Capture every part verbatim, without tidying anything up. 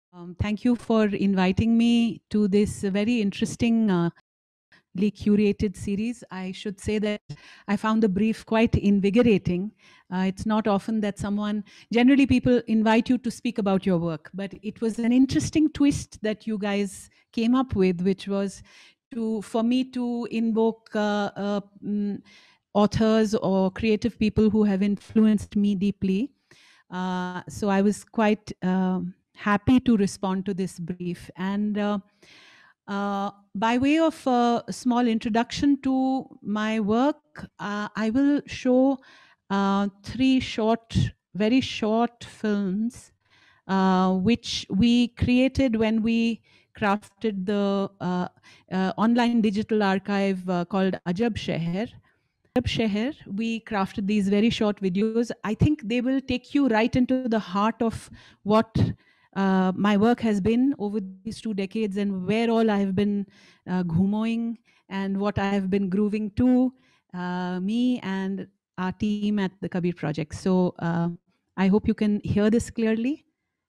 Um, thank you for inviting me to this very interesting, uh, curated series. I should say that I found the brief quite invigorating. Uh, it's not often that someone, generally people invite you to speak about your work, but it was an interesting twist that you guys came up with, which was to, for me to invoke uh, uh, mm, authors or creative people who have influenced me deeply. Uh, so I was quite um happy to respond to this brief. And uh, uh, by way of a small introduction to my work, uh, I will show uh, three short, very short films, uh, which we created when we crafted the uh, uh, online digital archive uh, called Ajab Sheher. Ajab Sheher, we crafted these very short videos. I think they will take you right into the heart of what uh, my work has been over these two decades and where all I have been uh, ghumoing and what I have been grooving to, uh, me and our team at the Kabir Project. So uh, I hope you can hear this clearly.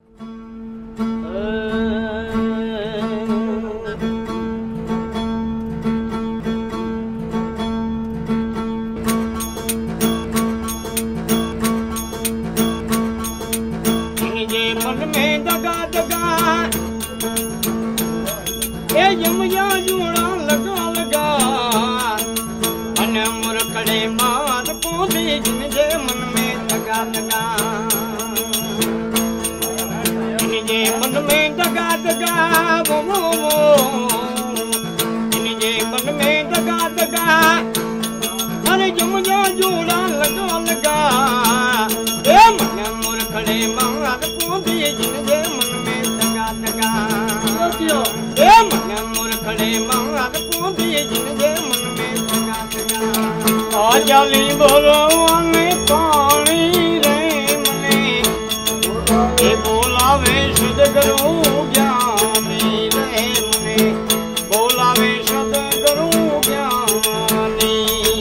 जाली बोलो में पानी रे मने ये बोलावे शुद्ध करूं ज्ञानी रे मने बोलावे शुद्ध करूं ज्ञानी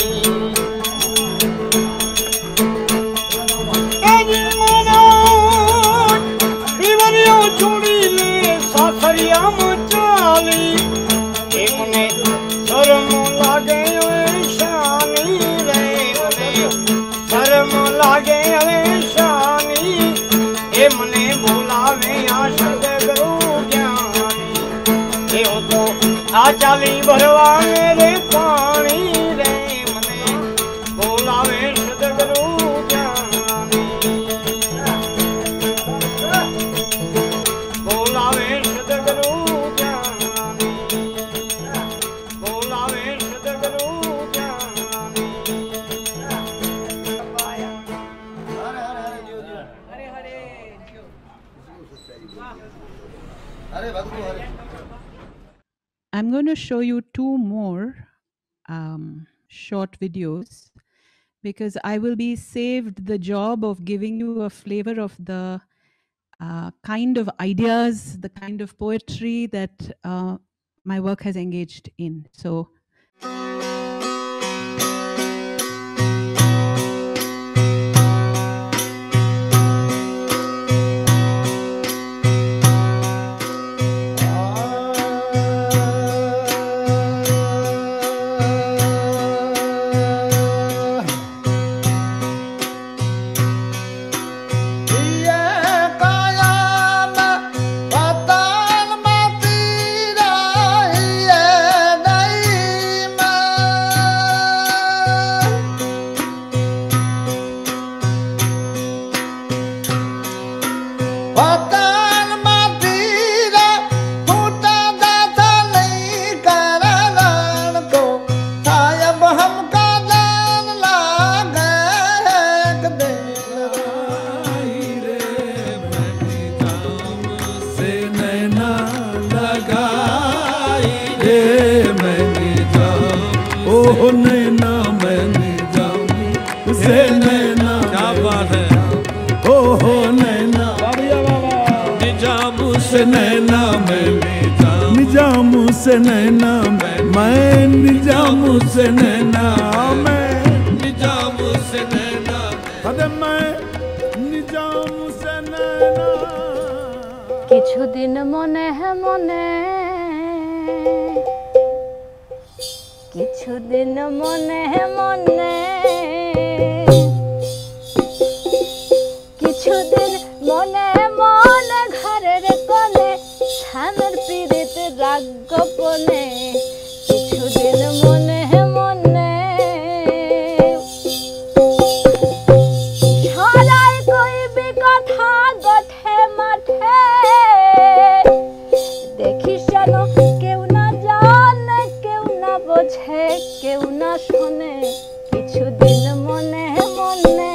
आज मनो इवरियो छोड़ी ले सासरिया मचाली ये मने शर्म लागे लागे अवेशानी ए मने बोलावे आशद करो ज्ञानी ए तो आ चाली भरवा मेरे पानी रे मने बोलावे शुद्ध करो ज्ञानी बोलावे शुद्ध करो ज्ञानी बोलावे शुद्ध करो I'm going to show you two more um, short videos because I will be saved the job of giving you a flavor of the uh, kind of ideas, the kind of poetry that uh, my work has engaged in. So. निजाम से नैना मैं निजाम से नैना मैं निजाम से नैना अरे मैं निजाम से नैना কিছুদিন মনে মনে কিছুদিন মনে মনে কিছুদিন মনে মনে ঘরের কোণে স্বামীর পীড়িত রাগ গোপনে কিছুদিন মনে মনে সরাই কইবি কথা গঠে মাঠে দেখিস যেন কেউ না জানে কেউ না বোঝে কেউ না শোনে কিছুদিন মনে মনে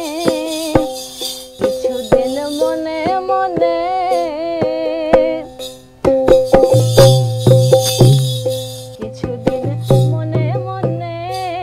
কিছুদিন মনে মনে কিছুদিন মনে মনে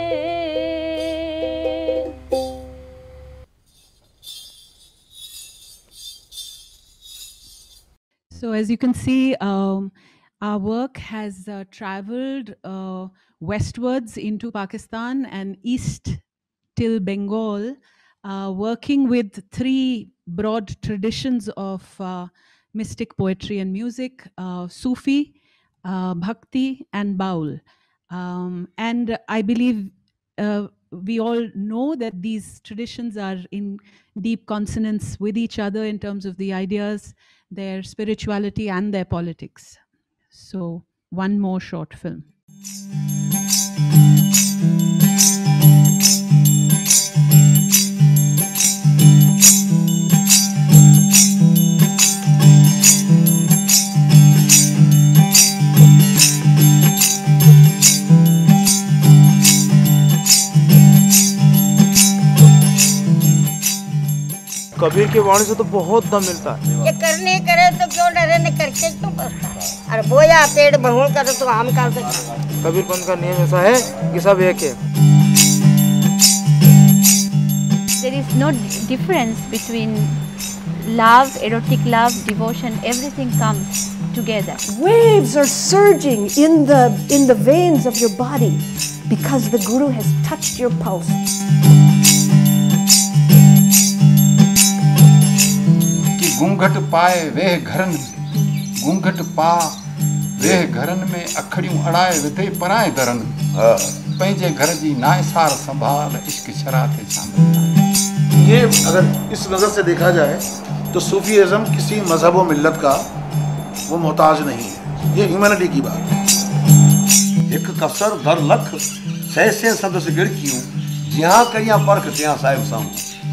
So as you can see, um, our work has uh, traveled uh, westwards into Pakistan and east till Bengal, uh, working with three broad traditions of uh, mystic poetry and music, uh, Sufi, uh, Bhakti and Baul. Um, and I believe uh, we all know that these traditions are in deep consonance with each other in terms of the ideas, their spirituality and their politics. So one more short film. Kabir की वाणी से तो बहुत दम मिलता है। ये करने करे तो क्यों डरे, न करके क्यों पछता है। अरे बोया पेड़ बहुल करे तो हम कर सकते। कबीर पंथ का नियम ऐसा है कि सब एक है। There is no difference between love, erotic love, devotion, everything comes together. Waves are surging in the in the veins of your body because the Guru has touched your pulse. कि घूंघट पाए वे घरन घूंघट पा वे घरन में अखड़ियों अड़ाए विधे पराए दरन पंहिंजे घर जी नायसार संभाल इश्क शराते शामिल। ये अगर इस नज़र से देखा जाए तो सूफीज़म किसी मजहब व मिल्लत का वो मोहताज नहीं है, ये ह्यूमैनिटी की बात है। एक कसर दर लख सैसे सदस गिड़कियों जहाँ करिया परख ત્યાં साहिब सामू।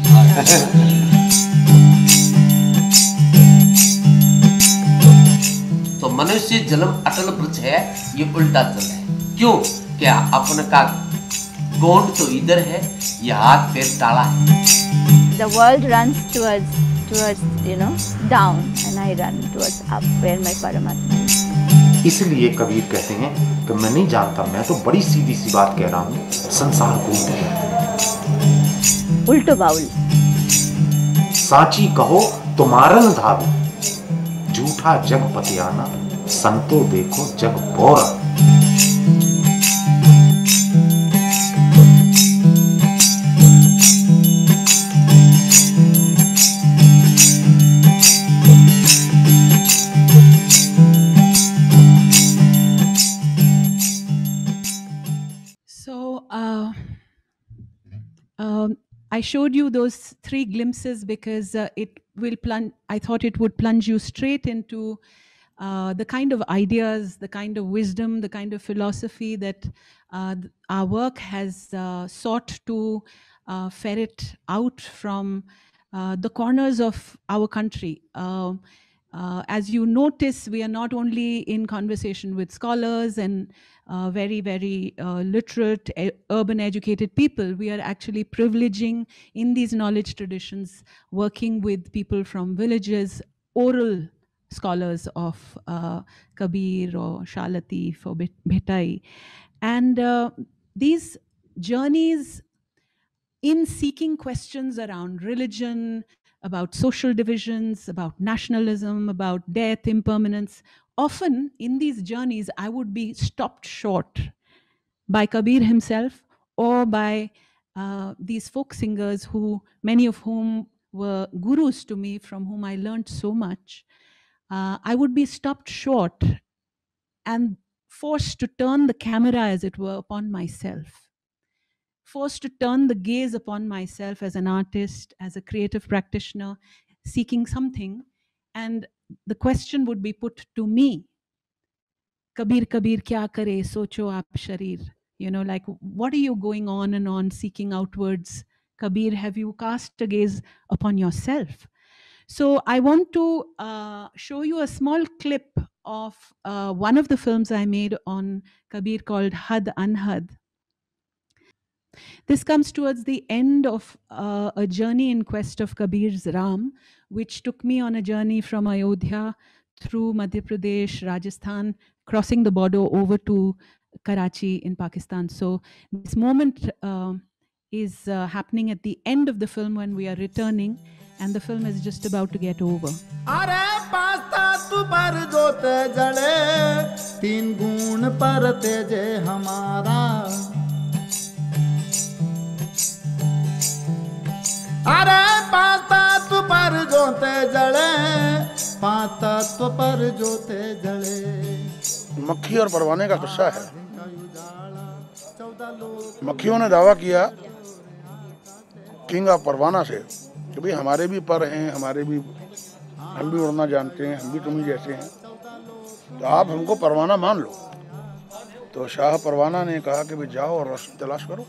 तो मनुष्य जन्म अटल वृक्ष है, ये उल्टा चल है। क्यों? क्या अपन का गोंड तो इधर है, ये हाथ पैर टाला है। The world runs towards towards you know down and I run towards up where my Paramatma is. इसलिए कबीर कहते हैं कि मैं नहीं जानता, मैं तो बड़ी सीधी सी बात कह रहा हूँ, संसार को उल्टा है। उल्टो बाउल। साची कहो तो मारन धावे, झूठा जग पतियाना, संतो देखो जग बोरा। So uh, um, I showed you those three glimpses because uh, it will plunge, I thought it would plunge you straight into uh, the kind of ideas, the kind of wisdom, the kind of philosophy that uh, th- our work has uh, sought to uh, ferret out from uh, the corners of our country. Uh, uh, as you notice, we are not only in conversation with scholars and uh, very, very uh, literate, e- urban educated people. We are actually privileging in these knowledge traditions, working with people from villages, oral scholars of uh, Kabir or Shalatif or Bhet- Bhetai. And uh, these journeys in seeking questions around religion, about social divisions, about nationalism, about death, impermanence. Often in these journeys, I would be stopped short by Kabir himself or by uh, these folk singers who, many of whom were gurus to me, from whom I learned so much. uh, I would be stopped short and forced to turn the camera, as it were, upon myself, forced to turn the gaze upon myself as an artist, as a creative practitioner, seeking something. And the question would be put to me, Kabir, Kabir, kya kare, socho aap sharir. You know, like, what are you going on and on seeking outwards? Kabir, have you cast a gaze upon yourself? So I want to uh, show you a small clip of uh, one of the films I made on Kabir called Had Anhad. This comes towards the end of uh, a journey in quest of Kabir's Ram, which took me on a journey from Ayodhya through Madhya Pradesh, Rajasthan, crossing the border over to Karachi in Pakistan. So this moment uh, is uh, happening at the end of the film when we are returning, and the film is just about to get over. अरे पास्ता तू पर जोते जड़े तीन गुण पर तेजे हमारा अरे पास्ता तू पर जोते जड़े पास्ता तू पर जोते जड़े। मक्खी और परवाने का किस्सा है। मक्खियों ने दावा किया किंग ऑफ परवाना से कि भाई हमारे भी पर हैं, हमारे भी, हम भी उड़ना जानते हैं, हम भी तुम्ही जैसे हैं, तो आप हमको परवाना मान लो। तो शाह परवाना ने कहा कि भाई जाओ और रोशनी तलाश करो,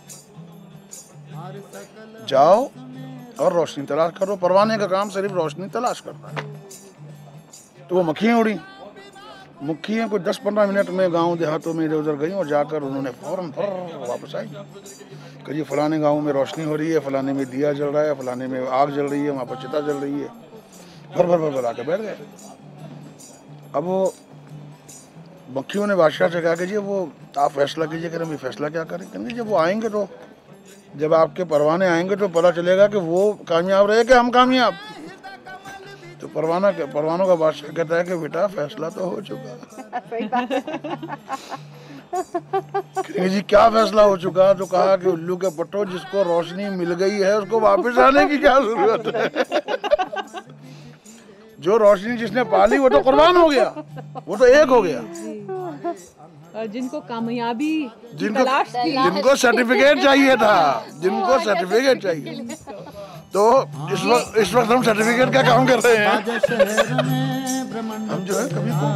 जाओ और रोशनी तलाश करो, परवाने का काम सिर्फ रोशनी तलाश करना है। तो वो मक्खियाँ उड़ी, मक्खियाँ कुछ दस पंद्रह मिनट में गांव देहातों में इधर उधर गई और जाकर उन्होंने फौरन फौरन वापस आई कि ये फलाने गांव में रोशनी हो रही है, फलाने में दिया जल रहा है, फलाने में आग जल रही है, वहाँ पर चिता जल रही है। भर भर भर भर आकर बैठ गए। अब वो मक्खियों ने बादशाह से कहा कि जी वो आप फैसला कीजिए, करें फैसला क्या करें। कहेंगे जब वो आएंगे तो, जब आपके परवाने आएंगे तो पता चलेगा कि वो कामयाब रहे कि हम कामयाब। तो परवाना परवानों का बादशाह कहता है कि बेटा फैसला तो हो चुका। जी क्या फैसला हो चुका? तो कहा कि उल्लू के पट्टो, जिसको रोशनी मिल गई है उसको वापस आने की क्या जरूरत है। जो रोशनी जिसने पाली वो तो कुर्बान हो गया, वो तो एक हो गया। और जिनको कामयाबी जिनको जिनको सर्टिफिकेट चाहिए था, जिनको सर्टिफिकेट चाहिए, तो इस वक्त इस वक्त हम सर्टिफिकेट का काम कर रहे हैं। हम जो है कभी को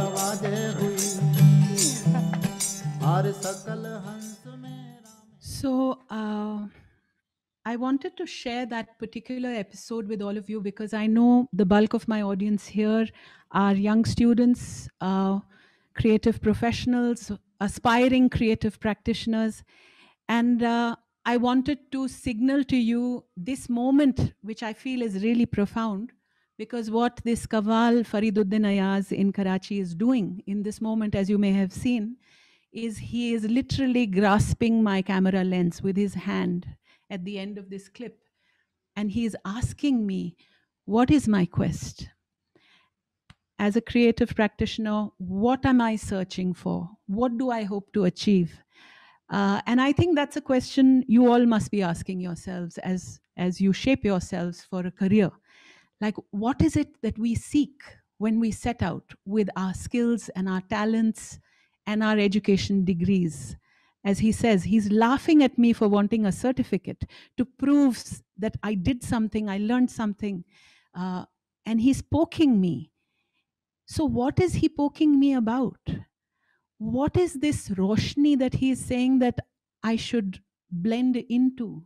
So uh, I wanted to share that particular episode with all of you because I know the bulk of my audience here are young students, uh, creative professionals, aspiring creative practitioners, and uh, I wanted to signal to you this moment, which I feel is really profound, because what this Qawwal Fariduddin Ayaz in Karachi is doing in this moment, as you may have seen, is he is literally grasping my camera lens with his hand at the end of this clip. And he is asking me, what is my quest? As a creative practitioner, what am I searching for? What do I hope to achieve? Uh, and I think that's a question you all must be asking yourselves as, as you shape yourselves for a career. Like, what is it that we seek when we set out with our skills and our talents and our education degrees? As he says, he's laughing at me for wanting a certificate to prove that I did something, I learned something, uh, and he's poking me. So what is he poking me about? What is this roshni that he is saying that I should blend into?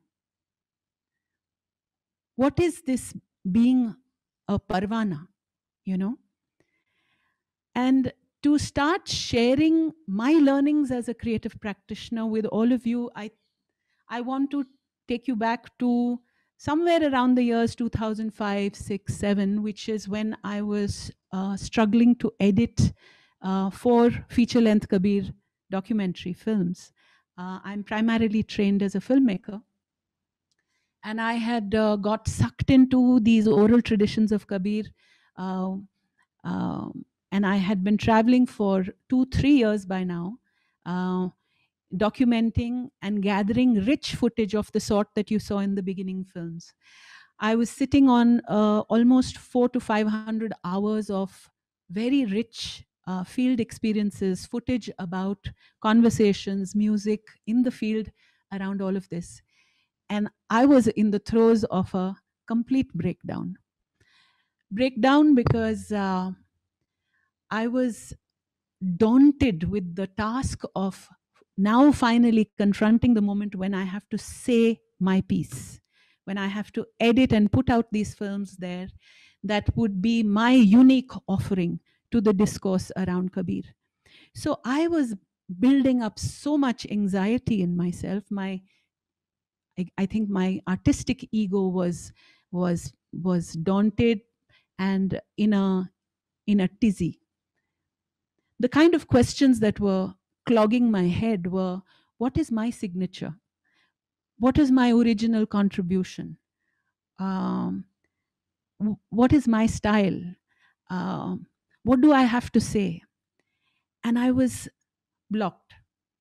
What is this being a parvana, you know? And to start sharing my learnings as a creative practitioner with all of you, I, I want to take you back to somewhere around the years two thousand five, six, seven, which is when I was uh, struggling to edit uh, for feature-length Kabir documentary films. Uh, I'm primarily trained as a filmmaker. And I had uh, got sucked into these oral traditions of Kabir. Uh, um, and I had been traveling for two, three years by now, uh, documenting and gathering rich footage of the sort that you saw in the beginning films. I was sitting on uh, almost four to five hundred hours of very rich uh, field experiences, footage about conversations, music in the field around all of this. And I was in the throes of a complete breakdown. Breakdown because uh, I was daunted with the task of now finally confronting the moment when I have to say my piece, when I have to edit and put out these films there that would be my unique offering to the discourse around Kabir. So I was building up so much anxiety in myself. My, I, I think my artistic ego was was was daunted and in a in a tizzy. The kind of questions that were clogging my head were, what is my signature? What is my original contribution? Um, w- what is my style? Um, what do I have to say? And I was blocked.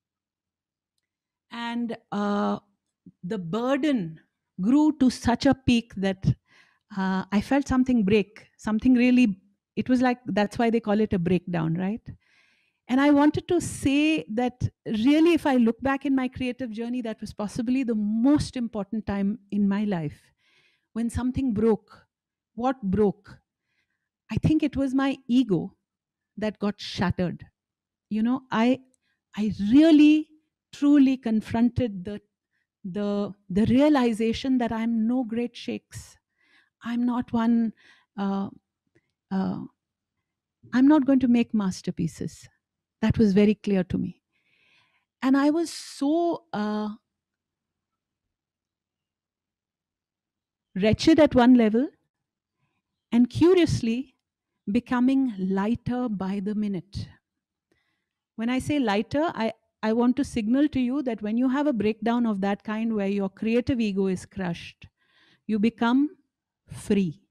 And uh, the burden grew to such a peak that uh, I felt something break, something really, it was like, that's why they call it a breakdown, right? And I wanted to say that really, if I look back in my creative journey, that was possibly the most important time in my life when something broke. What broke? I think it was my ego that got shattered. You know, I I really truly confronted the the the realization that I'm no great shakes. I'm not one. Uh, uh, I'm not going to make masterpieces. That was very clear to me. And I was so uh, wretched at one level and curiously becoming lighter by the minute. When I say lighter, I, I want to signal to you that when you have a breakdown of that kind where your creative ego is crushed, you become free.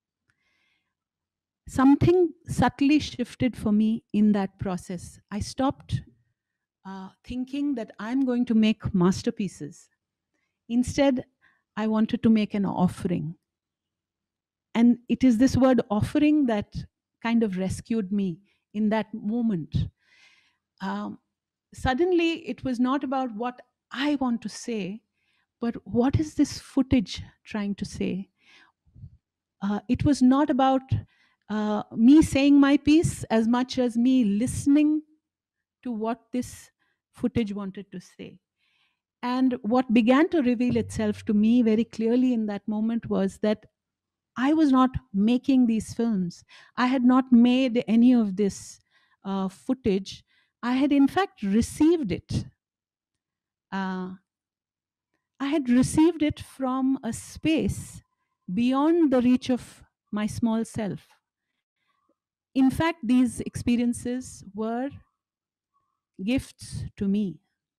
Something subtly shifted for me in that process. I stopped uh, thinking that I'm going to make masterpieces. Instead, I wanted to make an offering. And it is this word offering that kind of rescued me in that moment. Um, suddenly, it was not about what I want to say, but what is this footage trying to say? Uh, it was not about uh, me saying my piece as much as me listening to what this footage wanted to say. And what began to reveal itself to me very clearly in that moment was that I was not making these films. I had not made any of this uh, footage. I had, in fact, received it. Uh, I had received it from a space beyond the reach of my small self. In fact, these experiences were gifts to me.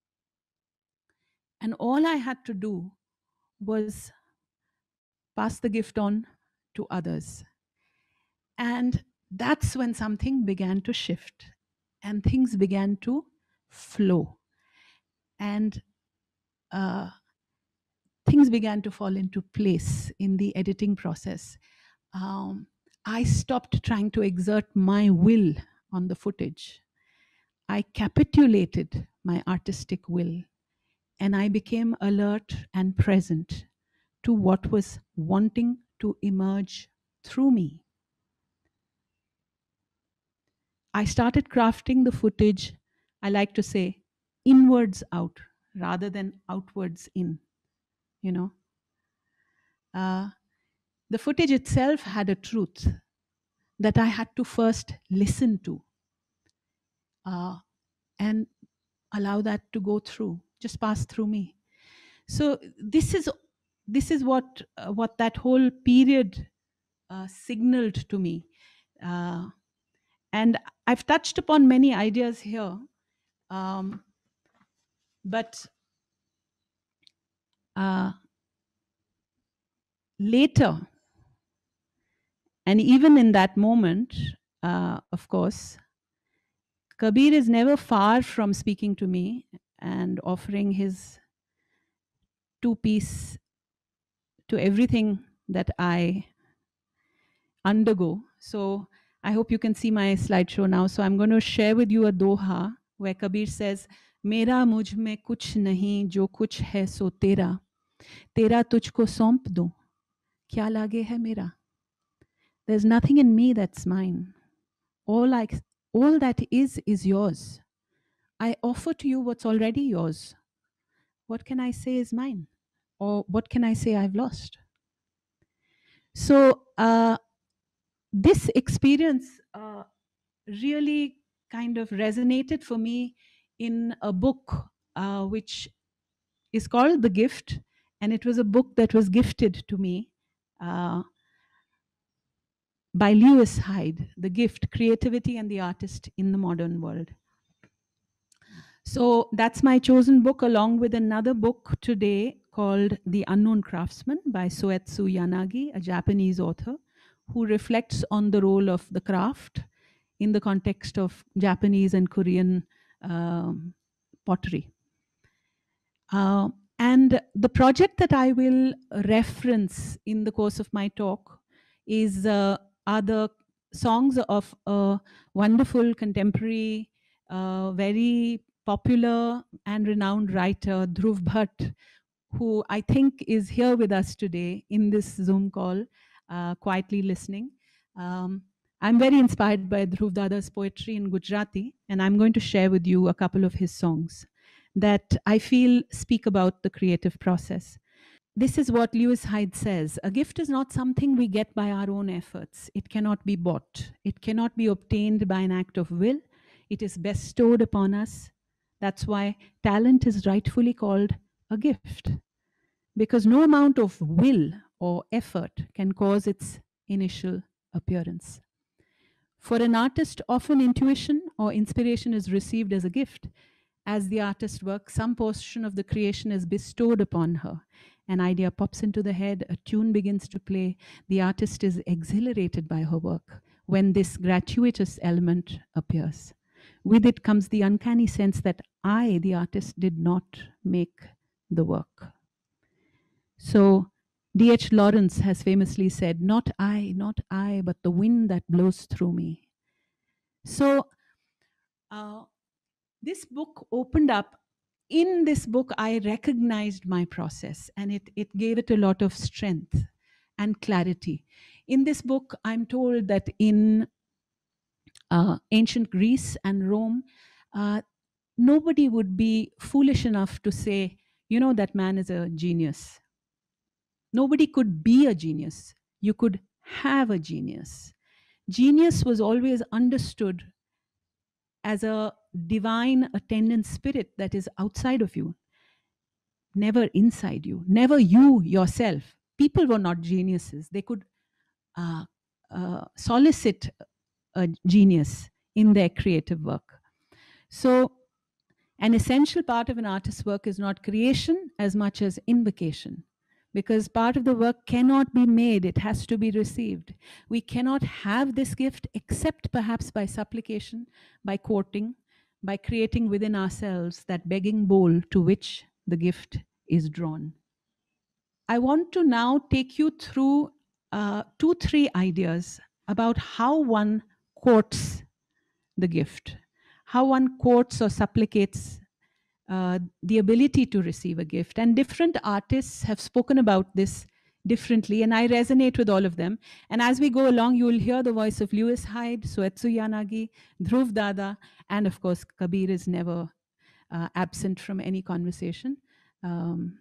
And all I had to do was pass the gift on to others. And that's when something began to shift and things began to flow. And uh, things began to fall into place in the editing process. Um, I stopped trying to exert my will on the footage. I capitulated my artistic will and I became alert and present to what was wanting to emerge through me. I started crafting the footage, I like to say, inwards out rather than outwards in, you know. Uh, the footage itself had a truth that I had to first listen to uh, and allow that to go through, just pass through me. So this is this is what uh, what that whole period uh, signaled to me. Uh, and I've touched upon many ideas here, um, but uh, later, and even in that moment, uh, of course, Kabir is never far from speaking to me and offering his two-piece to everything that I undergo. So I hope you can see my slideshow now. So I'm going to share with you a doha where Kabir says, "Mera mujh mein kuch nahi, jo kuch hai so tera. Tera tujhko saunp दूं, kya lage hai mera. There's nothing in me that's mine. All I, all that is is yours. I offer to you what's already yours. What can I say is mine? Or what can I say I've lost?" So uh, this experience uh, really kind of resonated for me in a book uh, which is called The Gift, and it was a book that was gifted to me uh, by Lewis Hyde, The Gift, Creativity and the Artist in the Modern World. So that's my chosen book, along with another book today called The Unknown Craftsman by Soetsu Yanagi, a Japanese author who reflects on the role of the craft in the context of Japanese and Korean um, pottery. Uh, and the project that I will reference in the course of my talk is uh, are the songs of a wonderful contemporary, uh, very popular and renowned writer, Dhruv Bhatt, who I think is here with us today in this Zoom call, uh, quietly listening. Um, I'm very inspired by Dhruv Dada's poetry in Gujarati, and I'm going to share with you a couple of his songs that I feel speak about the creative process. This is what Lewis Hyde says: "A gift is not something we get by our own efforts. It cannot be bought. It cannot be obtained by an act of will. It is bestowed upon us. That's why talent is rightfully called a gift, because no amount of will or effort can cause its initial appearance. For an artist, often intuition or inspiration is received as a gift. As the artist works, some portion of the creation is bestowed upon her. An idea pops into the head, a tune begins to play. The artist is exhilarated by her work when this gratuitous element appears. With it comes the uncanny sense that I, the artist, did not make the work." So D H Lawrence has famously said, "Not I, not I, but the wind that blows through me." So uh, this book opened up. In this book, I recognized my process, and it, it gave it a lot of strength and clarity. In this book, I'm told that in uh, ancient Greece and Rome, uh, nobody would be foolish enough to say, you know, that man is a genius. Nobody could be a genius. You could have a genius. Genius was always understood as a divine attendant spirit that is outside of you, never inside you, never you yourself. People were not geniuses. They could uh, uh, solicit a genius in their creative work. So an essential part of an artist's work is not creation as much as invocation, because part of the work cannot be made, it has to be received. We cannot have this gift except perhaps by supplication, by courting, by creating within ourselves that begging bowl to which the gift is drawn. I want to now take you through uh, two, three ideas about how one courts the gift, how one courts or supplicates uh, the ability to receive a gift. And different artists have spoken about this differently, and I resonate with all of them. And as we go along, you will hear the voice of Lewis Hyde, Soetsu Yanagi, Dhruv Dada, and of course, Kabir is never uh, absent from any conversation. Um,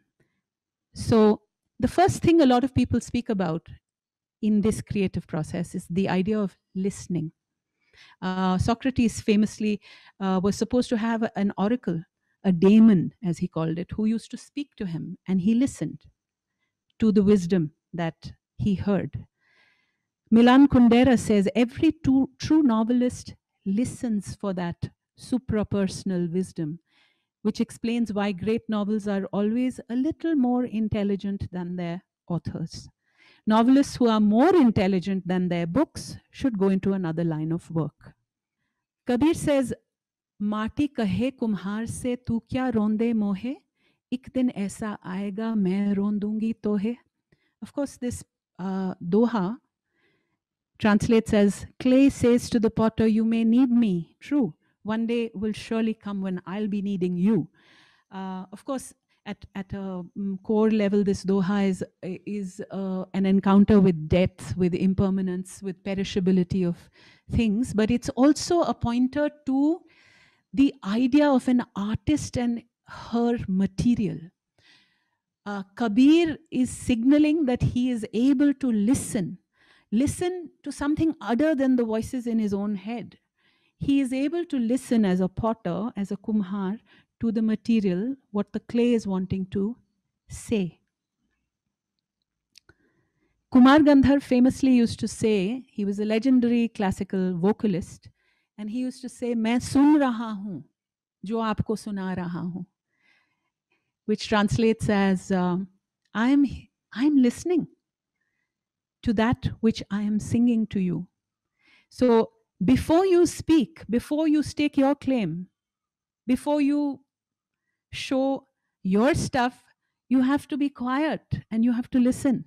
so the first thing a lot of people speak about in this creative process is the idea of listening. Uh, Socrates famously uh, was supposed to have a, an oracle, a daemon, as he called it, who used to speak to him, and he listened to the wisdom that he heard. Milan Kundera says every true, true novelist listens for that suprapersonal wisdom, which explains why great novels are always a little more intelligent than their authors. Novelists who are more intelligent than their books should go into another line of work. Kabir says, "Maati kahe kumhar se tu kya ronde mohe, ik din aisa aayega main rondungi tohe." Of course, this uh, doha translates as, clay says to the potter, you may need me. True. One day will surely come when I'll be needing you. Uh, of course, at, at a um, core level, this doha is, is uh, an encounter with death, with impermanence, with perishability of things. But it's also a pointer to the idea of an artist and her material. Uh, Kabir is signaling that he is able to listen, listen to something other than the voices in his own head. He is able to listen as a potter, as a kumhar, to the material, what the clay is wanting to say. Kumar Gandhar famously used to say, he was a legendary classical vocalist, and he used to say, "Main sun raha hu, jo aapko suna raha hu," which translates as, uh, I am, I am listening to that which I am singing to you. So before you speak, before you stake your claim, before you show your stuff, you have to be quiet and you have to listen.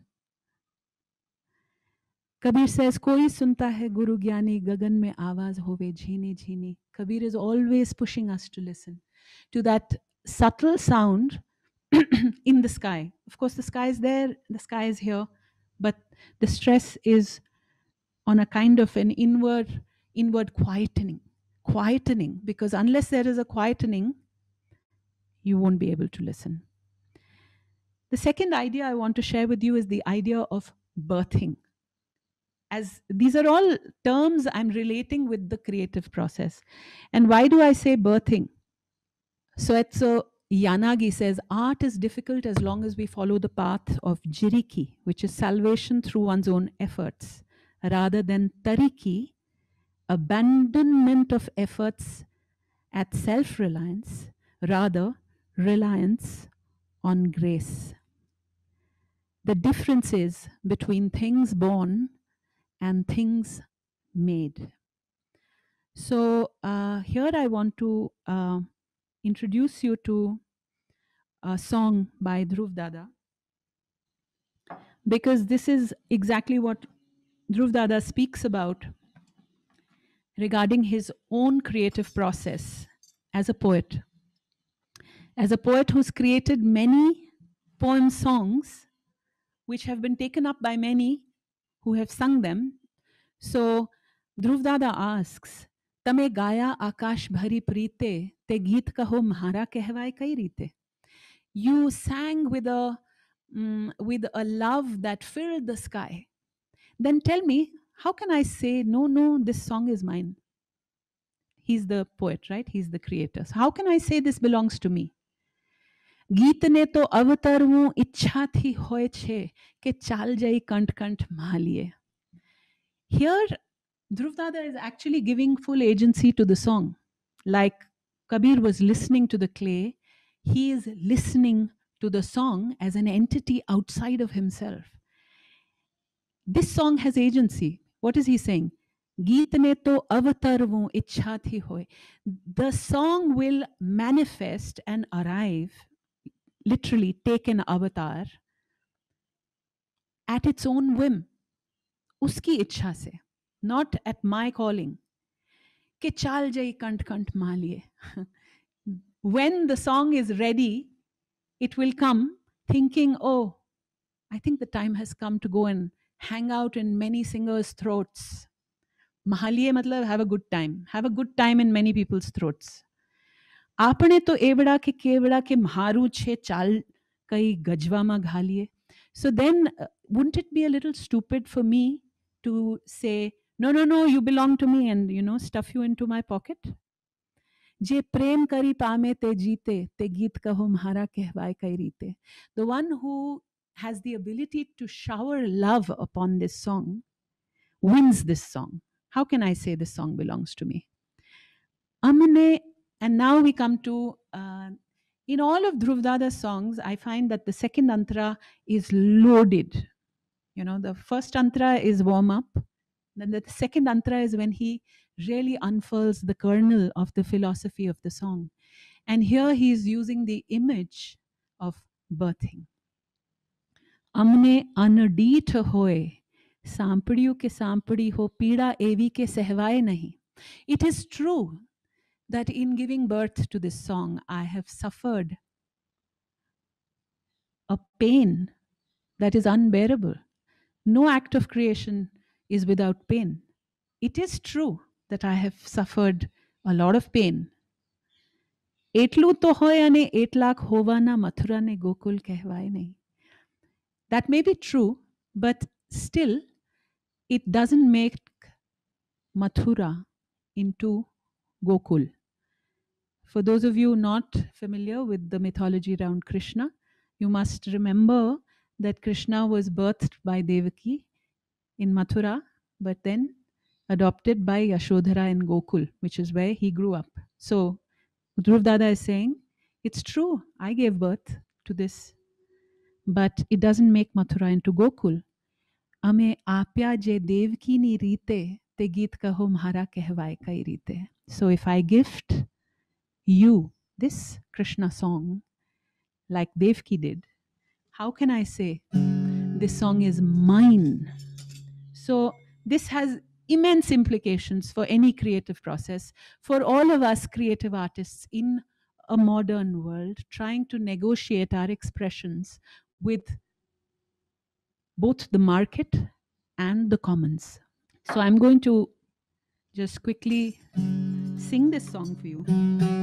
Kabir says, Koi sunta hai guru gyani, gagan mein awaaz hove jheeni jheeni. Kabir is always pushing us to listen to that subtle sound in the sky. Of course, the sky is there, the sky is here, but the stress is on a kind of an inward, inward quietening, quietening, because unless there is a quietening, you won't be able to listen. The second idea I want to share with you is the idea of birthing. As these are all terms I'm relating with the creative process. And why do I say birthing? Soetso Yanagi says, art is difficult as long as we follow the path of jiriki, which is salvation through one's own efforts, rather than tariki, abandonment of efforts at self-reliance, rather reliance on grace. The difference is between things born and things made. So uh, here I want to uh, introduce you to a song by Dhruv Dada, because this is exactly what Dhruv Dada speaks about regarding his own creative process as a poet. As a poet who's created many poem songs which have been taken up by many who have sung them. So Dhruv Dada asks, Tame gaya akash bhari preete, te geet kaho mhara kehvai kai rite. You sang with a, um, with a love that filled the sky. Then tell me, how can I say, no, no, this song is mine? He's the poet, right? He's the creator. So how can I say this belongs to me? गीत ने तो अवतरवू इच्छा थी होए छे के चाल जाई कंठ कंठ मालिए. Here, Dhruv Dada is actually giving full agency to the song. Like Kabir was listening to the clay, he is listening to the song as an entity outside of himself. This song has agency. What is he saying? Geet ne to avatarvu ichha thi hoy. The song will manifest and arrive, literally take an avatar, at its own whim. Uski ichha se, not at my calling. Ke chal jai kant kant maliye. When the song is ready, it will come thinking, oh, I think the time has come to go and hang out in many singers' throats. Mahaliye matlab have a good time. Have a good time in many people's throats. Apne to evada ke kevada ke mharu che chal kai gajwa ma ghaliye. So then, uh, wouldn't it be a little stupid for me to say, no, no, no, you belong to me, and, you know, stuff you into my pocket? Je prem kari pame te jeete, te geet kaho mhara kehvai kai rite. The one who has the ability to shower love upon this song wins this song. How can I say this song belongs to me? Amne, and now we come to, uh, in all of Dhruv Dada's songs, I find that the second antara is loaded. You know, the first antara is warm up. Then the second antara is when he really unfurls the kernel of the philosophy of the song. And here he is using the image of birthing. Amne anadeet hoye, सांपड़ियों के सांपड़ी हो पीड़ा एवी के सहवाए nahi. It is true that in giving birth to this song, I have suffered a pain that is unbearable. No act of creation is without pain. It is true that I have suffered a lot of pain. એટલું તો હોય અને એટલાક હોવાના મથુરાને ગોકુલ કહેવાય નહીં. That may be true, but still it doesn't make Mathura into Gokul. For those of you not familiar with the mythology around Krishna, you must remember that Krishna was birthed by Devaki in Mathura, but then adopted by Yashodhara in Gokul, which is where he grew up. So Dhruv Dada is saying, it's true, I gave birth to this, but it doesn't make Mathura into Gokul. Ame apya je devki ni rite, te geet kaho mhara kehvaye kai rite. So if I gift you this Krishna song, like Devki did, how can I say this song is mine? So this has immense implications for any creative process, for all of us creative artists in a modern world, trying to negotiate our expressions with both the market and the commons. So I'm going to just quickly sing this song for you.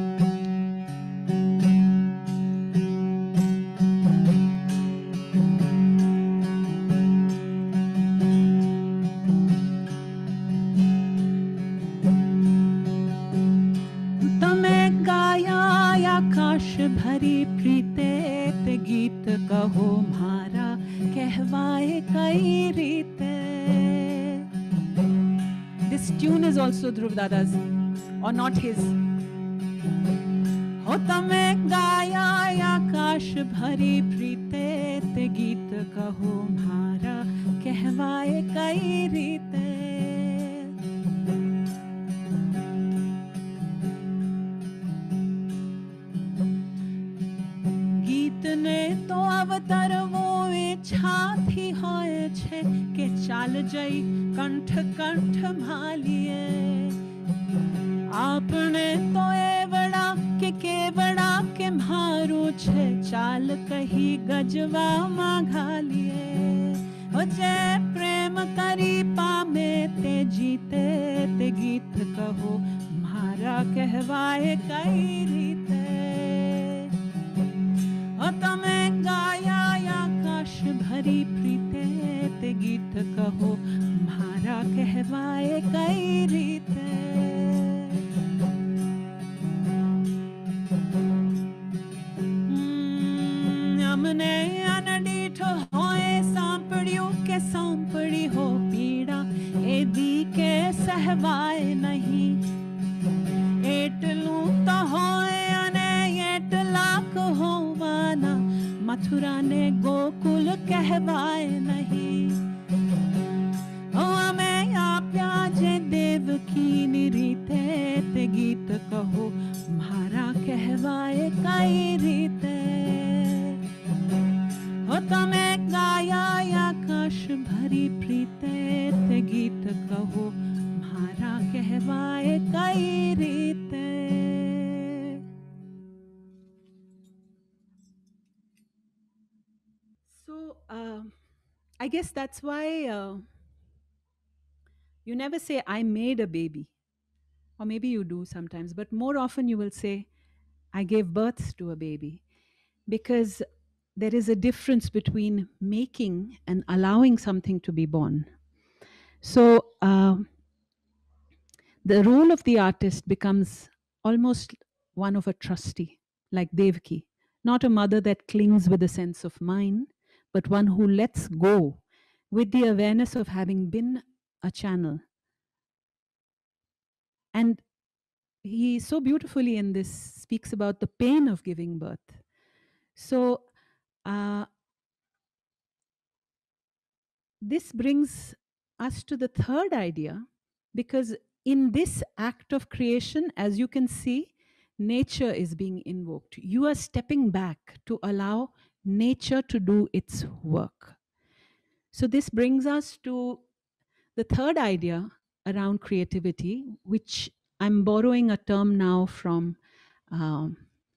भरी प्रीते ते गीत कहो म्हारा कहवाए कई रीते. This tune is also Dhruv Dada's, or not his. हो तमे गाया आकाश भरी प्रीते ते गीत कहो म्हारा कहवाए कई रीते. ने तो अवतरवो इच्छाथी होय छे के चाल जई कंठ कंठ भालिए. आपने तो एवड़ा के केवड़ा के म्हारू छे चाल कही गजवा माघालिए. ओ जे प्रेम करी पामे ते जीते ते गीत कहो म्हारा कहवाए कई रीते. तमे गाया आकाश भरी प्रीते ते गीत कहो म्हारा कहवाए कई रीते. अमने अनडीठ होए सांपड़ियों के सांपड़ी हो पीड़ा एदी के सहवाए नहीं. एटलू तो होए अने एटलाक होवाना मथुरा ने गोकुल कहवाए नहीं. ओ हमें आप्या जे देवकी निरीते ते गीत कहो म्हारा कहवाए कई रीते. ओ तमे गाया आकाश भरी प्रीते ते गीत कहो म्हारा कहवाए कई रीते. So uh, I guess that's why uh, you never say, I made a baby. Or maybe you do sometimes, but more often you will say, I gave birth to a baby. Because there is a difference between making and allowing something to be born. So uh, the role of the artist becomes almost one of a trustee, like Devaki. Not a mother that clings with a sense of mine, but one who lets go with the awareness of having been a channel. And he so beautifully in this speaks about the pain of giving birth. So uh, this brings us to the third idea, because in this act of creation, as you can see, nature is being invoked. You are stepping back to allow nature to do its work. So this brings us to The third idea around creativity, which I'm borrowing a term now from um,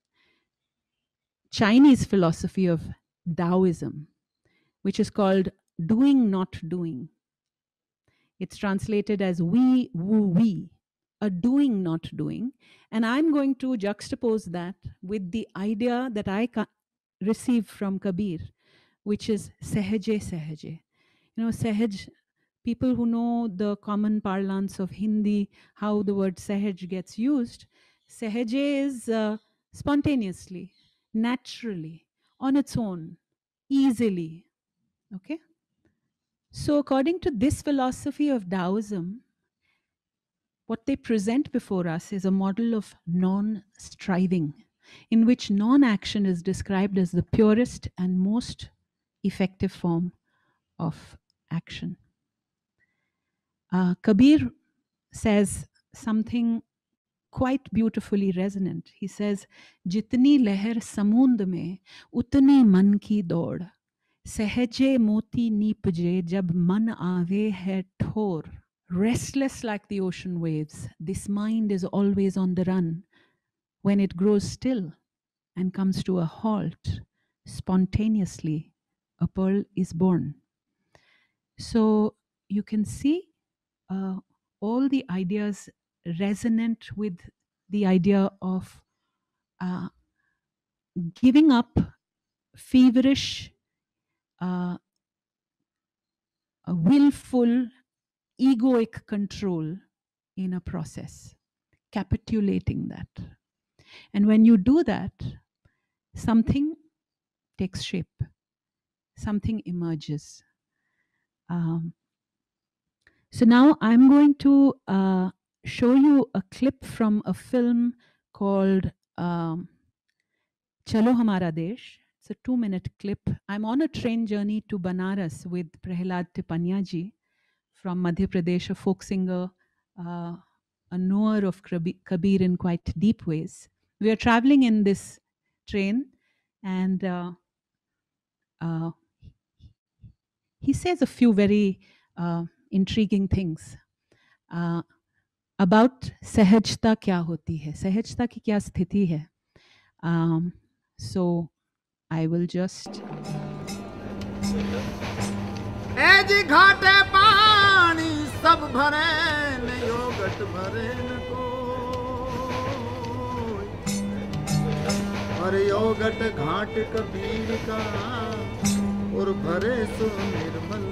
Chinese philosophy of Taoism, which is called doing not doing. It's translated as we, woo, we, a doing not doing. And I'm going to juxtapose that with the idea that I ca- received from Kabir, which is Sahaje Sahaje. You know, Sahaj, people who know the common parlance of Hindi, how the word Sahaj gets used, Sahaje is uh, spontaneously, naturally, on its own, easily. Okay? So, according to this philosophy of Taoism, what they present before us is a model of non-striving, in which non-action is described as the purest and most effective form of action. Uh, Kabir says something quite beautifully resonant. He says, "Jitni leher samund mein, utni man ki dod. Sahaje moti nipje jab man aave hai thor." Restless like the ocean waves, this mind is always on the run. When it grows still and comes to a halt, spontaneously, a pearl is born. So you can see uh, all the ideas resonant with the idea of uh, giving up feverish, uh, a willful, egoic control in a process, capitulating that. And when you do that, something takes shape, something emerges. Um, so now I'm going to uh, show you a clip from a film called um, Chalo Hamara Desh. It's a two-minute clip. I'm on a train journey to Banaras with Prahlad Tipania ji from Madhya Pradesh, a folk singer, uh, a knower of Kabir in quite deep ways. We are traveling in this train, and uh, uh, he says a few very uh, intriguing things uh, about सहजता क्या होती है, सहजता की क्या स्थिति है. Um, so I will just. एज घाटे पानी सब भरे न योगट भरे न कोई, और योगट घाट कबीर का और भरे सो निर्मल.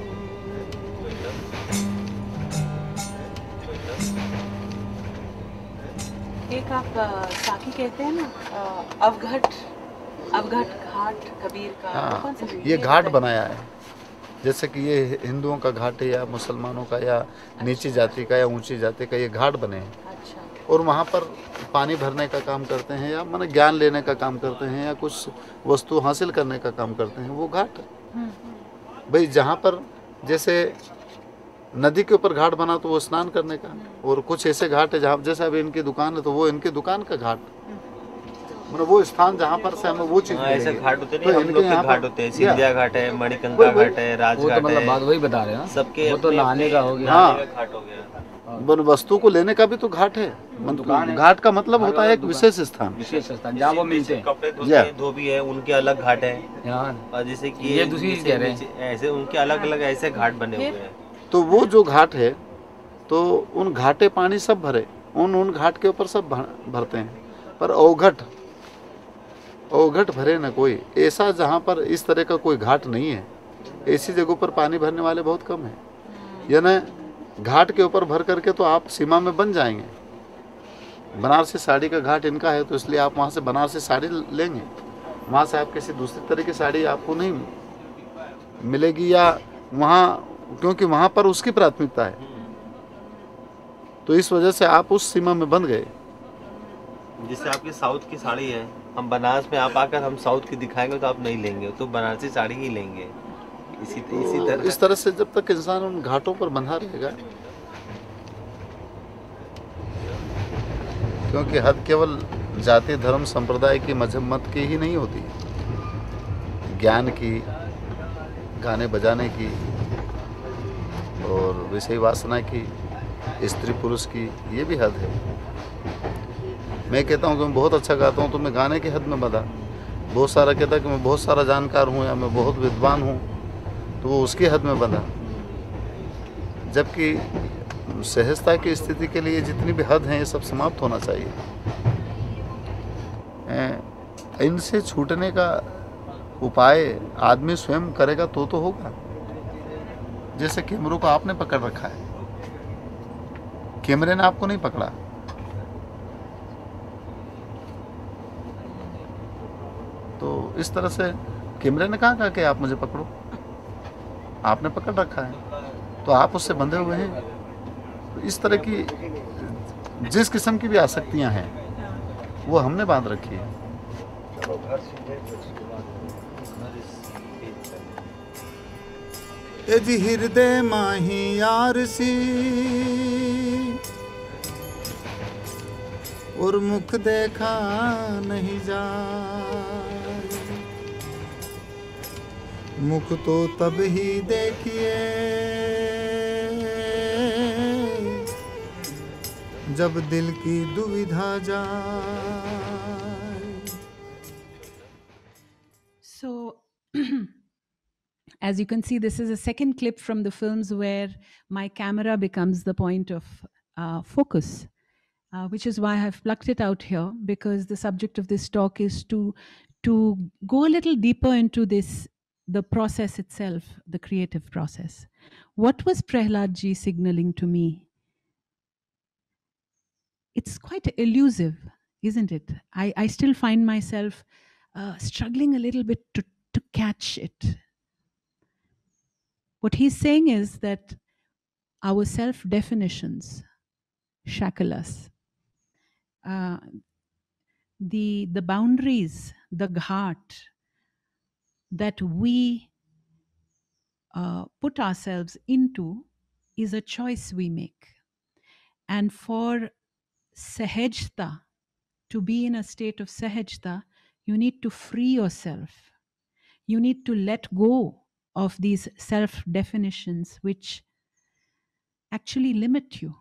एक आप साकी कहते हैं ना, अवघट अवघट घाट कबीर का. हाँ, कौन सा ये घाट बनाया है, जैसे कि ये हिंदुओं का घाट है या मुसलमानों का या नीची जाति का या ऊंची जाति का, ये घाट बने हैं. अच्छा. और वहाँ पर पानी भरने का काम करते हैं या माने ज्ञान लेने का काम करते हैं या कुछ वस्तु हासिल करने का काम करते हैं, वो घाट है. भाई जहाँ पर जैसे नदी के ऊपर घाट बना तो वो स्नान करने का, और कुछ ऐसे घाट है जहाँ जैसे अभी इनकी दुकान है तो वो इनकी दुकान का घाट, मतलब वो स्थान जहाँ पर से हमें वो चीज ऐसे घाट होते नहीं, हम लोग के घाट होते हैं. सिंधिया घाट है, मणिकंका घाट है, राजघाट है. बात वही बता रहे हैं सबके वो तो नहाने का हो गया. हाँ, घाट हो गया. वन वस्तु को लेने का भी तो घाट है. घाट का मतलब होता है एक विशेष स्थान, विशेष स्थान जहाँ वो मिलते हैं. कपड़े धोते हैं, धोबी है, उनके अलग घाट है. और जैसे कि ये दूसरी चीज कह रहे हैं, ऐसे उनके अलग अलग ऐसे घाट बने हुए हैं. तो वो जो घाट है तो उन घाटे पानी सब भरे, उन उन घाट के ऊपर सब भरते हैं. पर अवघट अवघट भरे न कोई, ऐसा जहाँ पर इस तरह का कोई घाट नहीं है. ऐसी जगहों पर पानी भरने वाले बहुत कम हैं. यानी घाट के ऊपर भर करके तो आप सीमा में बन जाएंगे. बनारसी साड़ी का घाट इनका है तो इसलिए आप वहाँ से बनारसी साड़ी लेंगे, वहाँ से आप किसी दूसरी तरह की साड़ी आपको नहीं मिलेगी, या वहाँ क्योंकि वहाँ पर उसकी प्राथमिकता है. तो इस वजह से आप उस सीमा में बंध गए. जैसे आपकी साउथ की साड़ी है, हम बनारस में आप आकर हम साउथ की दिखाएंगे तो आप नहीं लेंगे, तो बनारसी साड़ी ही लेंगे. इसी तो इसी तरह इस तरह से जब तक इंसान उन घाटों पर बंधा रहेगा, क्योंकि हद केवल जाति धर्म संप्रदाय की मजहब मत की ही नहीं होती, ज्ञान की, गाने बजाने की, और विषय वासना की, स्त्री पुरुष की, ये भी हद है। मैं कहता हूँ कि मैं बहुत अच्छा गाता हूँ तो मैं गाने की हद में बंधा। बहुत सारा कहता है कि मैं बहुत सारा जानकार हूँ या मैं बहुत विद्वान हूँ, तो वो उसकी हद में बंधा। जबकि सहजता की स्थिति के लिए जितनी भी हद हैं ये सब समाप्त होना चाहिए। इनसे छूटने का उपाय आदमी स्वयं करेगा तो तो होगा। जैसे कैमरों को आपने पकड़ रखा है, कैमरे ने आपको नहीं पकड़ा। तो इस तरह से कैमरे ने कहा कहा कि आप मुझे पकड़ो, आपने पकड़ रखा है तो आप उससे बंधे हुए हैं। तो इस तरह की जिस किस्म की भी आसक्तियां हैं वो हमने बांध रखी है। एज हृदय माही यार सी और मुख देखा नहीं जाए, मुख तो तब ही देखिए जब दिल की दुविधा जाए। So, as you can see, this is a second clip from the films where my camera becomes the point of uh, focus, uh, which is why I've plucked it out here, because the subject of this talk is to, to go a little deeper into this, the process itself, the creative process. What was Prahlad ji signaling to me? It's quite elusive, isn't it? I, I still find myself uh, struggling a little bit to, to catch it. What he's saying is that our self-definitions shackle us. Uh, the, the boundaries, the ghat that we uh, put ourselves into is a choice we make. And for sahajta, to be in a state of sahajta, you need to free yourself. You need to let go of these self-definitions which actually limit you.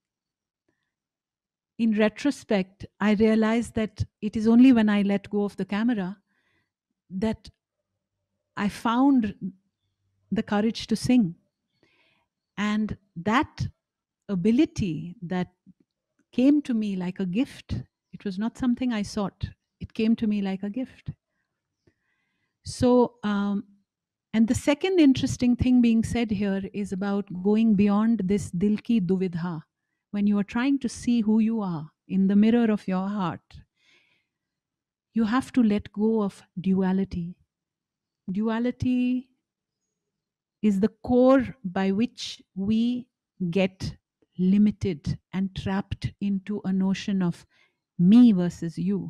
In retrospect, I realized that it is only when I let go of the camera that I found the courage to sing. And that ability that came to me like a gift, it was not something I sought. It came to me like a gift. So, um, and the second interesting thing being said here is about going beyond this dil ki duvidha. When you are trying to see who you are in the mirror of your heart, you have to let go of duality. Duality is the core by which we get limited and trapped into a notion of me versus you,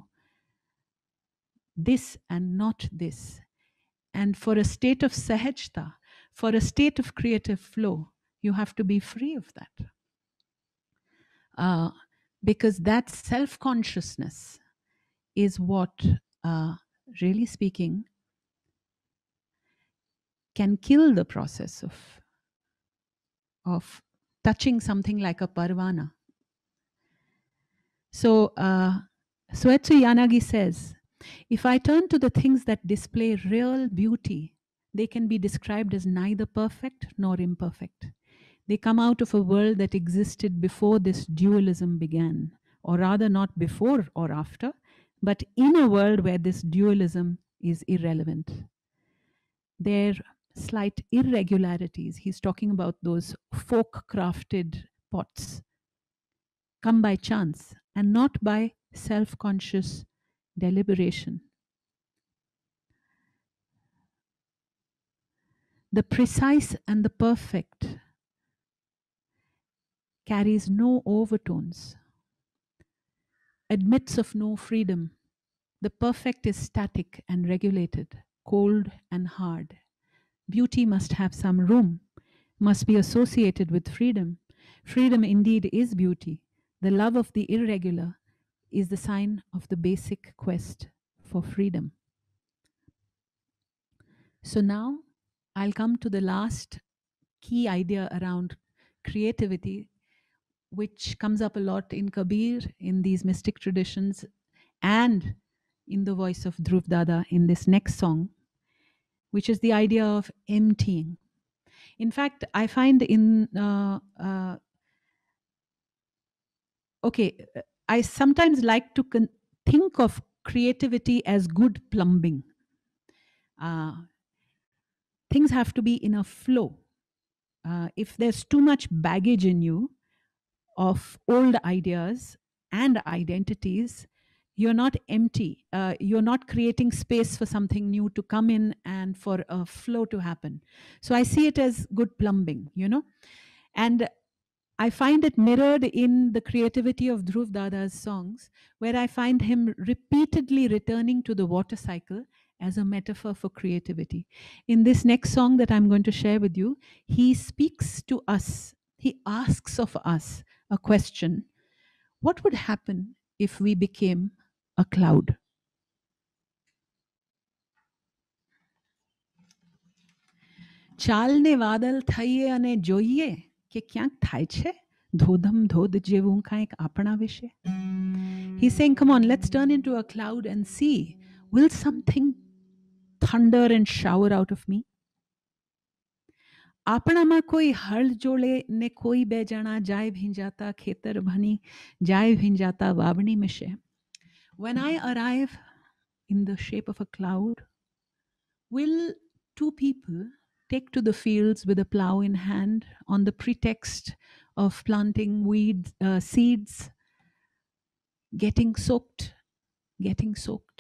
this and not this. And for a state of sahajta, for a state of creative flow, you have to be free of that. Uh, because that self-consciousness is what, uh, really speaking, can kill the process of, of touching something like a parvana. So, uh, Soetsu Yanagi says, if I turn to the things that display real beauty, they can be described as neither perfect nor imperfect. They come out of a world that existed before this dualism began, or rather not before or after, but in a world where this dualism is irrelevant. Their slight irregularities, he's talking about those folk-crafted pots, come by chance and not by self-conscious deliberation. The precise and the perfect carries no overtones, admits of no freedom. The perfect is static and regulated, cold and hard. Beauty must have some room, must be associated with freedom. Freedom indeed is beauty. The love of the irregular is the sign of the basic quest for freedom. So now I'll come to the last key idea around creativity, which comes up a lot in Kabir, in these mystic traditions, and in the voice of Dhruv Dada in this next song, which is the idea of emptying. In fact, I find in, uh, uh, okay, I sometimes like to con- think of creativity as good plumbing. Uh, things have to be in a flow. Uh, if there's too much baggage in you of old ideas and identities, you're not empty. Uh, you're not creating space for something new to come in and for a flow to happen. So I see it as good plumbing, you know? And I find it mirrored in the creativity of Dhruv Dada's songs, where I find him repeatedly returning to the water cycle as a metaphor for creativity. In this next song that I'm going to share with you, he speaks to us. He asks of us a question. What would happen if we became a cloud? ચાલને વાદળ થઈએ અને જોઈએ કે ક્યાંક થાય છે ધોધમ ધોધ જેવું કાંઈક આપણા વિશે. He's saying, come on, let's turn into a cloud and see. Will something thunder and shower out of me? આપણામાં કોઈ હળ જોડે ને કોઈ બે જણા જાય ભીંજાતા ખેતર ભણી જાય ભીંજાતા વાવણી મિશે. When I arrive in the shape of a cloud, will two people take to the fields with a plow in hand on the pretext of planting weeds, uh, seeds, getting soaked, getting soaked.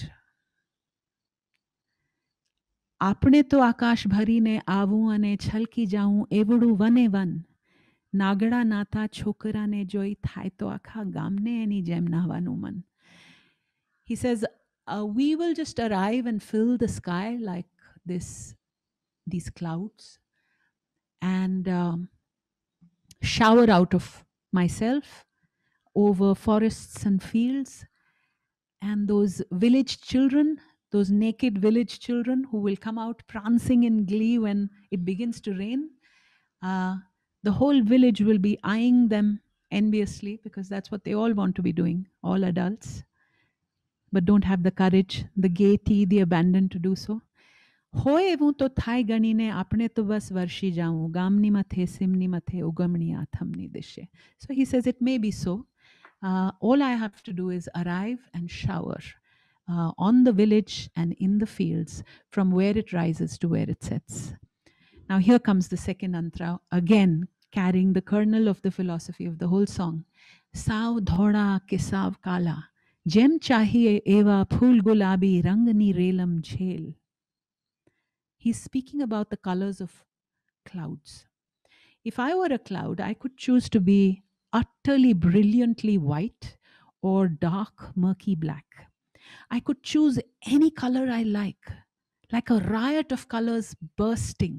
આપણે તો આકાશ ભરીને આવું અને છલકી જાઉં એવડું વને one Nagda નાતા છોકરાને જોઈ થાય તો આખા ગામને એની જેમ નાહવાનું મન. He says, uh, we will just arrive and fill the sky like this, these clouds, and um, shower out of myself over forests and fields, and those village children, those naked village children who will come out prancing in glee when it begins to rain. Uh, the whole village will be eyeing them enviously because that's what they all want to be doing, all adults, but don't have the courage, the gaiety, the abandon to do so. હોય એવું તો થાય ગણીને આપણે તો બસ વર્ષી જાઉં ગામની મથે સિમની મથે ઉગમણી આથમની દિશે. So he says it may be so. Uh, all I have to do is arrive and shower uh, on the village and in the fields from where it rises to where it sets. Now here comes the second antra, again carrying the kernel of the philosophy of the whole song. Sav dhoda ke sav kala, jem chahiye eva phul gulabi rangni relam jhel. He's speaking about the colors of clouds. If I were a cloud, I could choose to be utterly brilliantly white or dark murky black. I could choose any color I like, like a riot of colors bursting.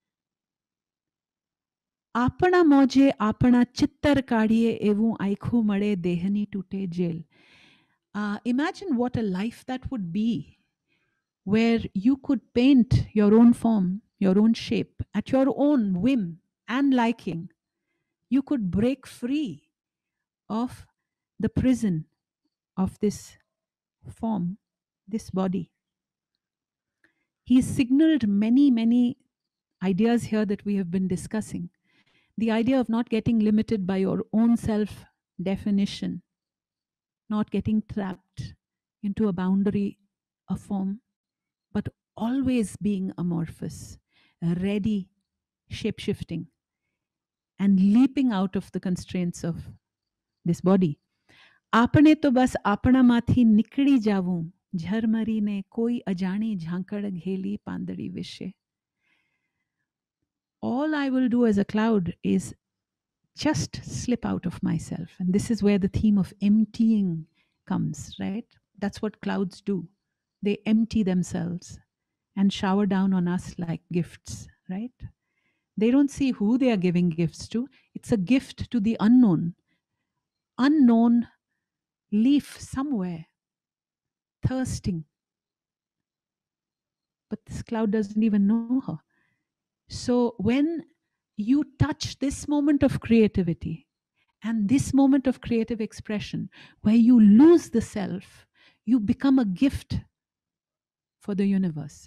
આપણા મોજે આપણા ચિત્તર કાઢીએ એવું આખું મળે દેહની તૂટે જેલ. Uh, imagine what a life that would be, where you could paint your own form, your own shape, at your own whim and liking. You could break free of the prison of this form, this body. He's signaled many, many ideas here that we have been discussing. The idea of not getting limited by your own self-definition, not getting trapped into a boundary, a form, but always being amorphous, ready, shape-shifting, and leaping out of the constraints of this body. આપણે તો બસ આપણામાંથી નીકળી જાવું ઝરમરીને કોઈ અજાણી ઝાંકળ ઘેલી પાંદડી વિશે. All I will do as a cloud is just slip out of myself. And this is where the theme of emptying comes, right? That's what clouds do. They empty themselves and shower down on us like gifts, right? They don't see who they are giving gifts to. It's a gift to the unknown. Unknown leaf somewhere, thirsting. But this cloud doesn't even know her. So when you touch this moment of creativity and this moment of creative expression where you lose the self, you become a gift for the universe.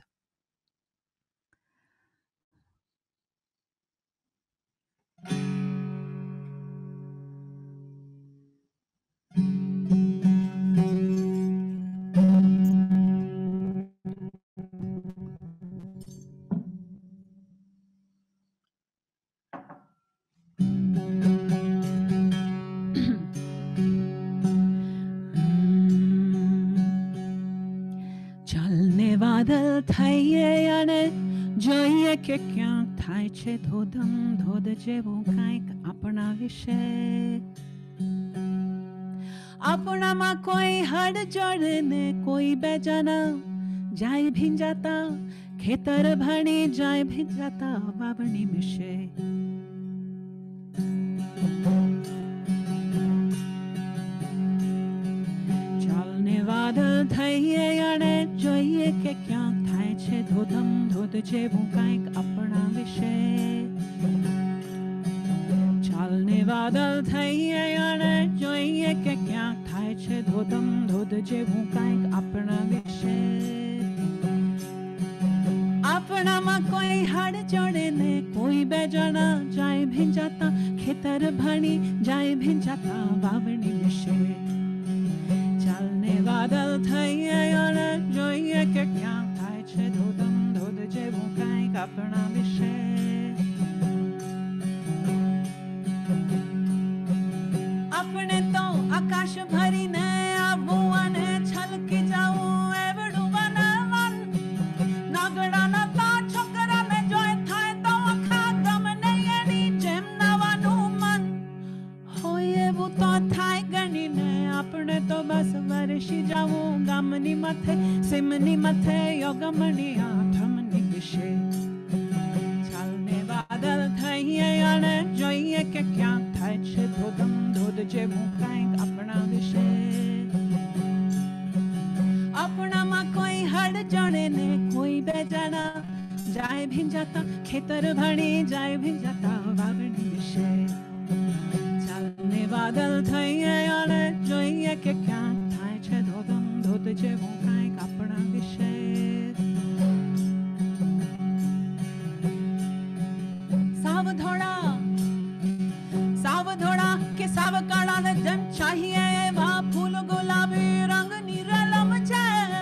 ચાલને વાદળ થઈએ અને જોઈએ કે ક્યાંક થાય છે ધોધમ ધોધ જેવું કાંઈક આપણા વિશે આપણામાં કોઈ હડજડ ને કોઈ બેજાના જાય ભીંજાતા ખેતર ભણી જાય ભીંજાતા વાવણી મિશે ચાલને વાદળ થઈએ અને જોઈએ કે ક્યાંક થાય છે ધોધમ ધોધ જેવું કાંઈક આપણા વિશે ચાલને વાદળ થઈએ અને જોઈએ કે ક્યાંક થાય છે ધોધમ ધોધ જેવું કાંઈક આપણા વિશે આપણામાં કોઈ હાડ ચડે ને કોઈ બે જણા જાય ભીંજાતા ખેતર ભણી જાય ભીંજાતા વાવણી વિશે ચાલને વાદળ થઈએ અને જોઈએ કે ક્યાંક થાય છે ધોધમ ધોધ જેવું કાંઈક આપણા વિશે આપણે તો આકાશ ભરીને આવવું અને છલકી જવું એવડું બનાવન નાગડાના તા છોકરાને જોઈ થાય તો આખા ગમને એની જેમ નવાનું મન હોય એવું તો થાય ગણીને આપણે તો બસ વરસી જવું ગામની માથે સિમની માથે યોગમણી આઠમની વિશે ચાલને વાદળ થઈએ અને જોઈએ કે ક્યાંક થાય છે ધોધમ ધોધ જેવું કાંઈક આપણા વિશે આપણામાં કોઈ હડ જણે ને કોઈ બે જણા જાય ભીંજાતા ખેતર ભણી જાય ભીંજાતા વાવણી વિશે ચાલને વાદળ થઈએ અને જોઈએ કે ક્યાંક થાય છે ધોધમ ધોધ જેવું કાંઈક આપણા વિશે સાવ ધોળા સાવ ધોળા કે સાવ કાળા ને જેમ ચાહીએ એવા ફૂલ ગુલાબી રંગની રલમ છે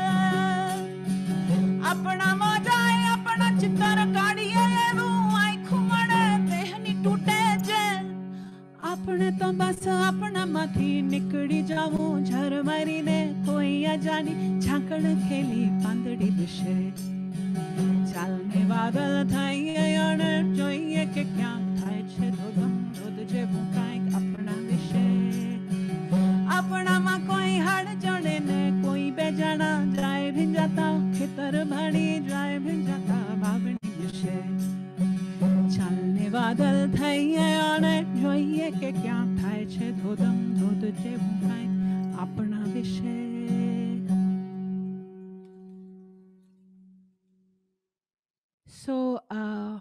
આપણામાં જાય આપણા ચિત્તર કાઢીએ એવું આંખું મળે દેહની તૂટે છે આપણે તો બસ આપણામાંથી નીકળી જવું ઝરમરીને કોઈ અજાણી ઝાંકણ ખેલી પાંદડી વિશે ચાલને વાદળ થઈએ અને જોઈએ કે ક્યાંક થાય છે ધોધમ ધોધ જેવું કાંઈક આપણા વિશે આપણામાં કોઈ હાડ ચડે ને કોઈ બે જણા જાય ભીંજાતા ખેતર ભણી જાય ભીંજાતા વાવણી વિશે ચાલને વાદળ થઈએ અને જોઈએ કે ક્યાંક થાય છે ધોધમ ધોધ જેવું કાંઈક આપણા વિશે So, uh,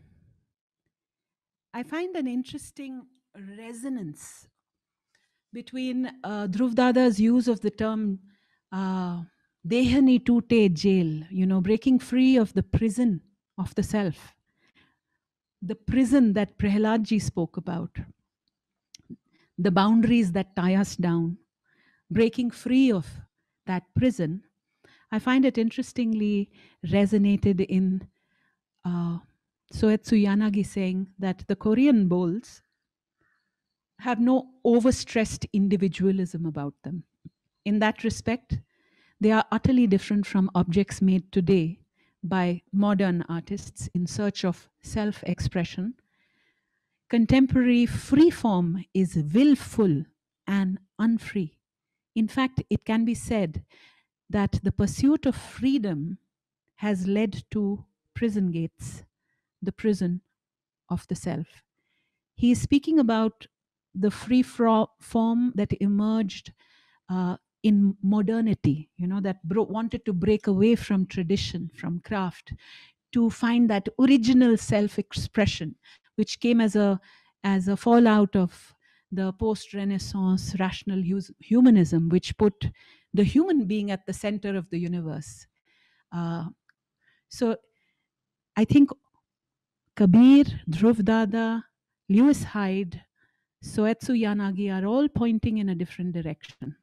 I find an interesting resonance between uh, Dhruv Dada's use of the term uh, Dehani Tute jail, you know, breaking free of the prison of the self, the prison that Prahlad ji spoke about, the boundaries that tie us down, breaking free of that prison. I find it interestingly resonated in Uh, Soetsu Yanagi saying that the Korean bowls have no overstressed individualism about them. In that respect, they are utterly different from objects made today by modern artists in search of self-expression. Contemporary free form is willful and unfree. In fact, it can be said that the pursuit of freedom has led to prison gates, the prison of the self. He is speaking about the free form that emerged uh, in modernity, you know, that bro- wanted to break away from tradition, from craft, to find that original self-expression, which came as a as a fallout of the post-Renaissance rational hu- humanism, which put the human being at the center of the universe. Uh, so I think Kabir, Dhruv Dada, Lewis Hyde, Soetsu Yanagi are all pointing in a different direction.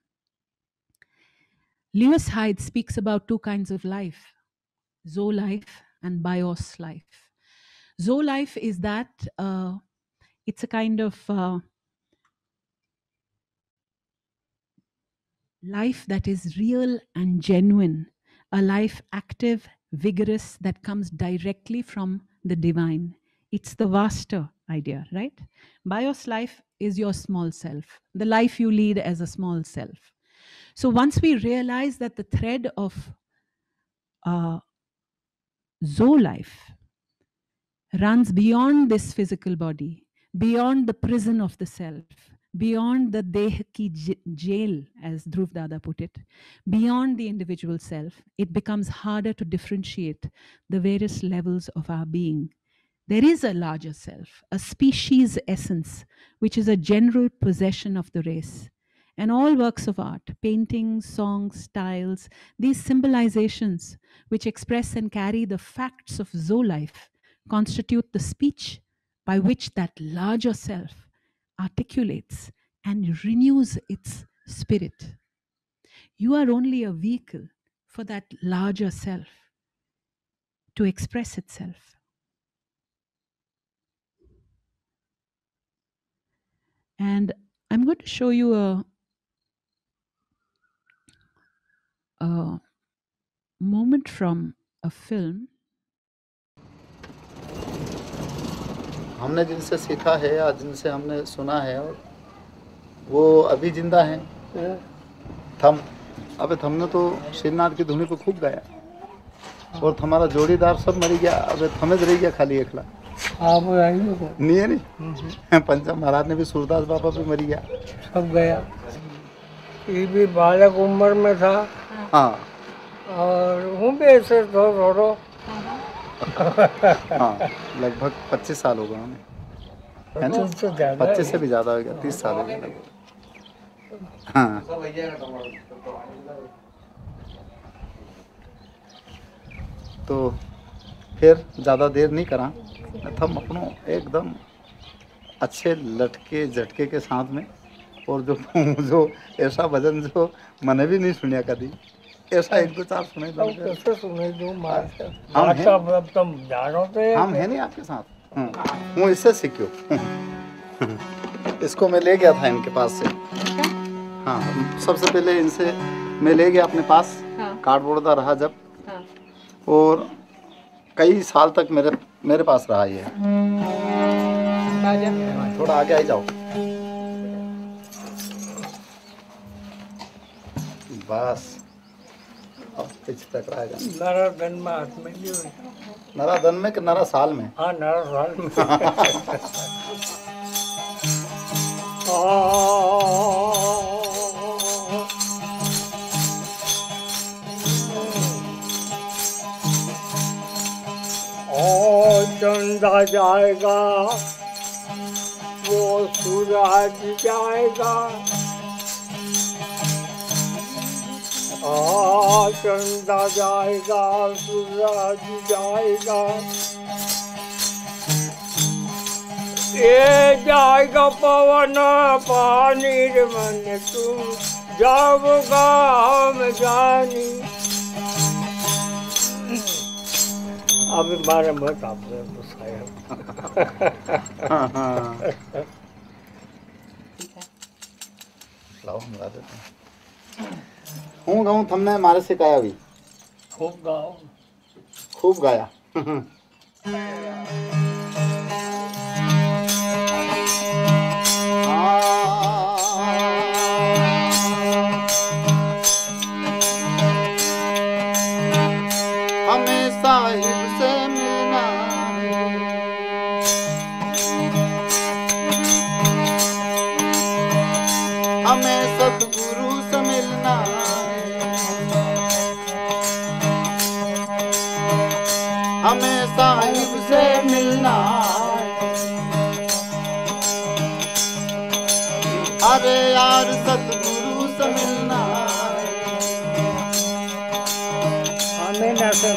Lewis Hyde speaks about two kinds of life, Zo life and Bios life. Zo life is that uh, it's a kind of uh, life that is real and genuine, a life active, vigorous, that comes directly from the divine. It's the vaster idea, right? Bios life is your small self, the life you lead as a small self. So once we realize that the thread of uh, Zo life runs beyond this physical body, beyond the prison of the self, beyond the deh ki jail, as Dhruv Dada put it, beyond the individual self, it becomes harder to differentiate the various levels of our being. There is a larger self, a species essence, which is a general possession of the race. And all works of art, paintings, songs, styles, these symbolizations which express and carry the facts of Zo life constitute the speech by which that larger self articulates and renews its spirit. You are only a vehicle for that larger self to express itself. And I'm going to show you a, a moment from a film. हमने जिनसे सीखा है या जिनसे हमने सुना है और वो अभी जिंदा हैं। थम अबे थमने तो श्रीनाथ की धुनी को खूब गाया और हमारा जोड़ीदार सब मर गया। अबे थमे रह गया खाली एकला। आप नहीं है नहीं पंचम महाराज ने भी सूरदास बाबा भी मर गया, सब गया। ये भी बालक उम्र में था। हाँ और हूँ भी ऐसे थो थोड़ो हाँ लगभग पच्चीस साल हो गए हमें, पच्चीस से भी ज़्यादा हो गया, तीस साल हो गया लगभग। हाँ तो फिर ज़्यादा देर नहीं करा, हम अपनों एकदम अच्छे लटके झटके के साथ में और जो जो ऐसा भजन जो मैंने भी नहीं सुनिया कभी, ऐसा एक दो चार सुने दो कैसे सुने दो मार हम हैं मतलब तुम जानो तो हम हैं नहीं आपके साथ। हूँ इससे सीखियो, इसको मैं ले गया था इनके पास से। हाँ सबसे पहले इनसे मैं ले गया अपने पास, कार्डबोर्ड का रहा जब, और कई साल तक मेरे मेरे पास रहा ये। थोड़ा आगे आ जाओ बस, अब पीछे टकराएगा। नरा धन में हाथ में नहीं हुई। नरा धन में कि नरा साल में? हाँ नरा साल में। ओ चंदा जाएगा, वो सूरज जाएगा, आ चंदा जाएगा, सूरज जाएगा, ये जाएगा पवन पानी रे मन तुम जाओगा हम जानी। अभी मारे मत आपने गुस्साया। हाँ हाँ लाओ हम गा देते हैं। हूँ गाऊँ तुमने हमारे से गाया भी खूब गाओ, खूब गाया। हमें साहिब से मिलना हमें सतगुरु से मिलना, हमें साहिब से मिलना, यार सतगुरु से मिलना हमें नशे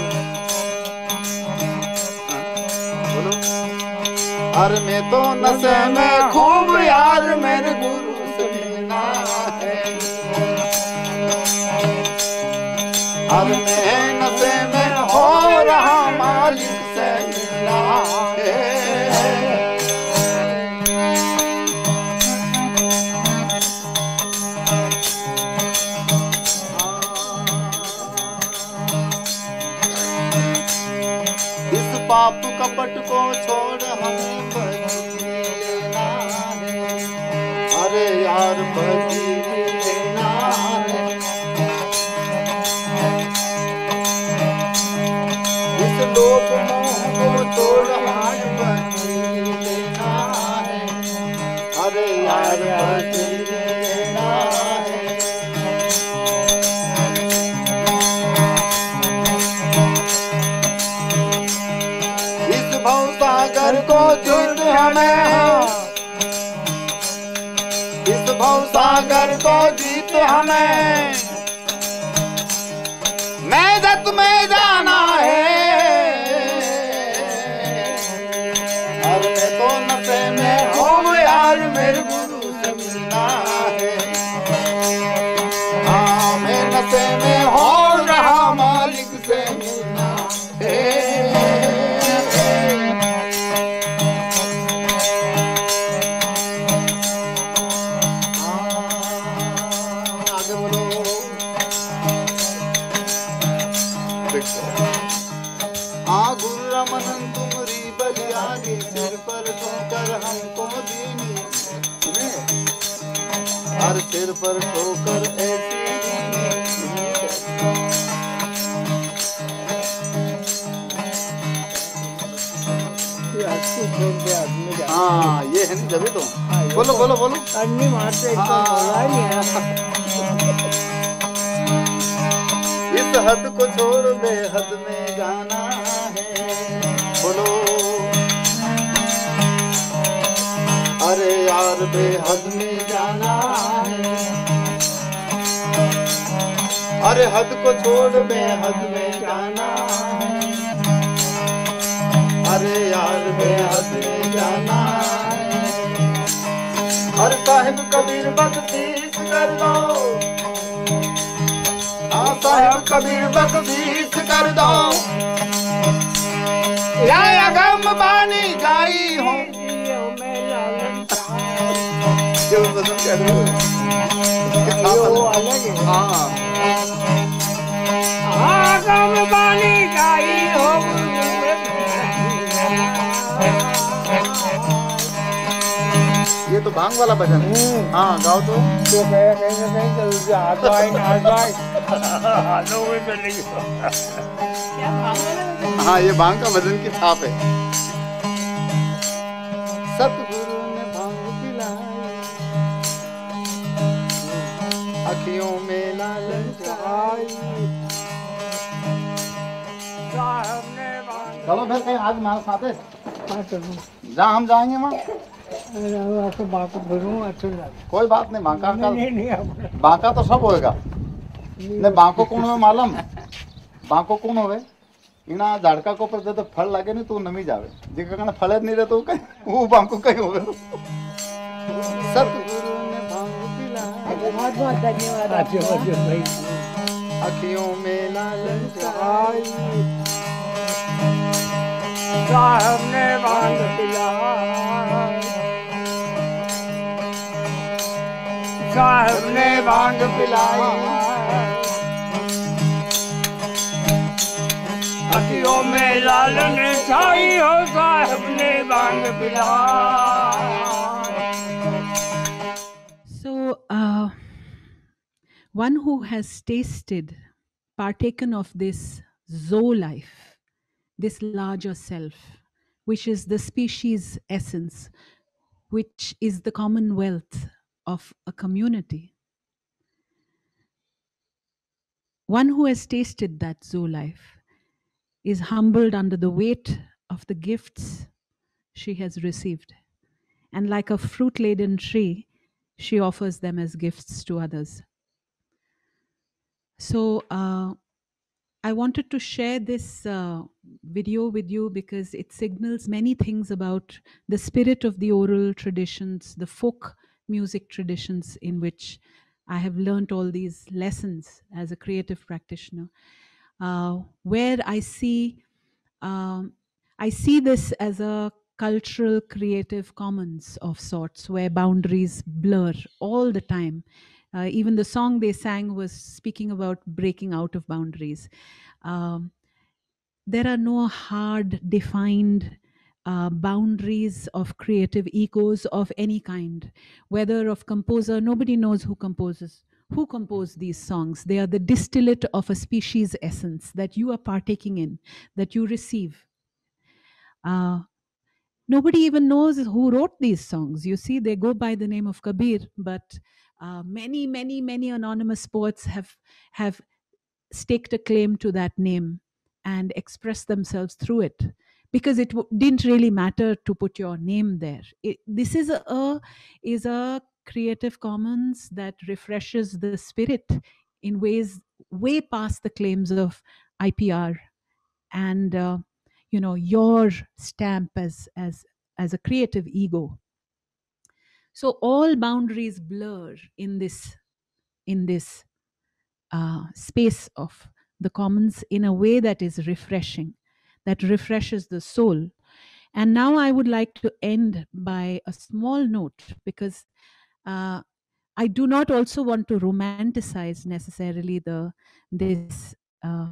बोलो अरे मैं तो नशे में खूब यार मेरे गुरु से मिलना है अरे मैं नशे में हो रहा मालिक से मिलना है पाप कपट को छोड़ हमें भक्ति लेना है अरे यार भक्ति लेना है इस लोक मोह को छोड़ हमें भक्ति लेना है अरे यार भक्ति लेना है भवसागर को जीत हमें इस भवसागर को जीत हमें मैदत में जाना है और मैं तो नशे में हूँ यार मेरे गुरु से मिलना है हाँ मैं नशे में हो रहा मालिक से मिलना है सिर पर ठोकर हमको दीनी हर सिर पर ठोकर ऐसी हाँ ये है नहीं जब तो बोलो बोलो बोलो अन्नी मारते इस हद को छोड़ बेहद में जाना है बोलो अरे यार बेहद में जाना है अरे हद को छोड़ बेहद में जाना है अरे यार बेहद में जाना है अरे साहिब कबीर बख्शीश कर दो हाँ साहिब कबीर बख्शीश कर दो या गम बानी गाई हूँ आगम बानी गाई हो ये तो भांग वाला भजन है हाँ गाओ तो तो कहे कहे कहे चल हाथ भाई हाथ भाई हाथों में चली हाँ ये भांग का भजन की छाप है सतगुरु ने भांग पिलाई अखियों में लालन छाई चलो फिर कहीं आज हमारे साथ है जहाँ हम जाएंगे वहाँ आपको बात बोलूँ अच्छा कोई बात नहीं बांका का बांका तो सब होएगा नहीं बांको कौन हो मालूम बांको कौन होवे इना झाड़का को पर जब फल लगे नहीं तो नमी जावे जिसका कहना फल नहीं रहे तो कहीं वो बांको कहीं होवे सतगुरु ने भांग पिलाया बहुत बहुत धन्यवाद अखियों में लालन छाई साहब ने भांग पिलाया साहब ने भांग पिलाई अखियों में लालन छाई हो साहब ने भांग पिलाया So, uh, one who has tasted, partaken of this Zoe life, this larger self, which is the species essence, which is the commonwealth of a community. One who has tasted that Zoe life is humbled under the weight of the gifts she has received. And like a fruit-laden tree, she offers them as gifts to others. So uh, I wanted to share this uh, video with you because it signals many things about the spirit of the oral traditions, the folk music traditions in which I have learned all these lessons as a creative practitioner, uh, where I see um, I see this as a cultural creative commons of sorts where boundaries blur all the time. Uh, even the song they sang was speaking about breaking out of boundaries. Um, there are no hard, defined uh, boundaries of creative egos of any kind, whether of composer, nobody knows who composes. Who composed these songs? They are the distillate of a species essence that you are partaking in, that you receive. Uh, nobody even knows who wrote these songs. You see, they go by the name of Kabir, but uh, many, many, many anonymous poets have have staked a claim to that name and expressed themselves through it, because it w- didn't really matter to put your name there. It, this is a, a is a Creative Commons that refreshes the spirit in ways way past the claims of I P R and uh, you know, your stamp as as as a creative ego. So all boundaries blur in this in this uh, space of the commons in a way that is refreshing, that refreshes the soul. And now I would like to end by a small note, because uh, I do not also want to romanticize necessarily the this. Uh,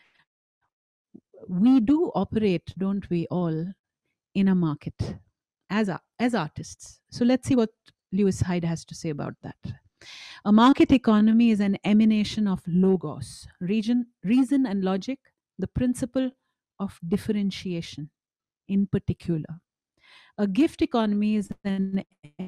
we do operate, don't we all, in a market as a, as artists. So let's see what Lewis Hyde has to say about that. A market economy is an emanation of logos, region, reason and logic, the principle of differentiation in particular. A gift economy is an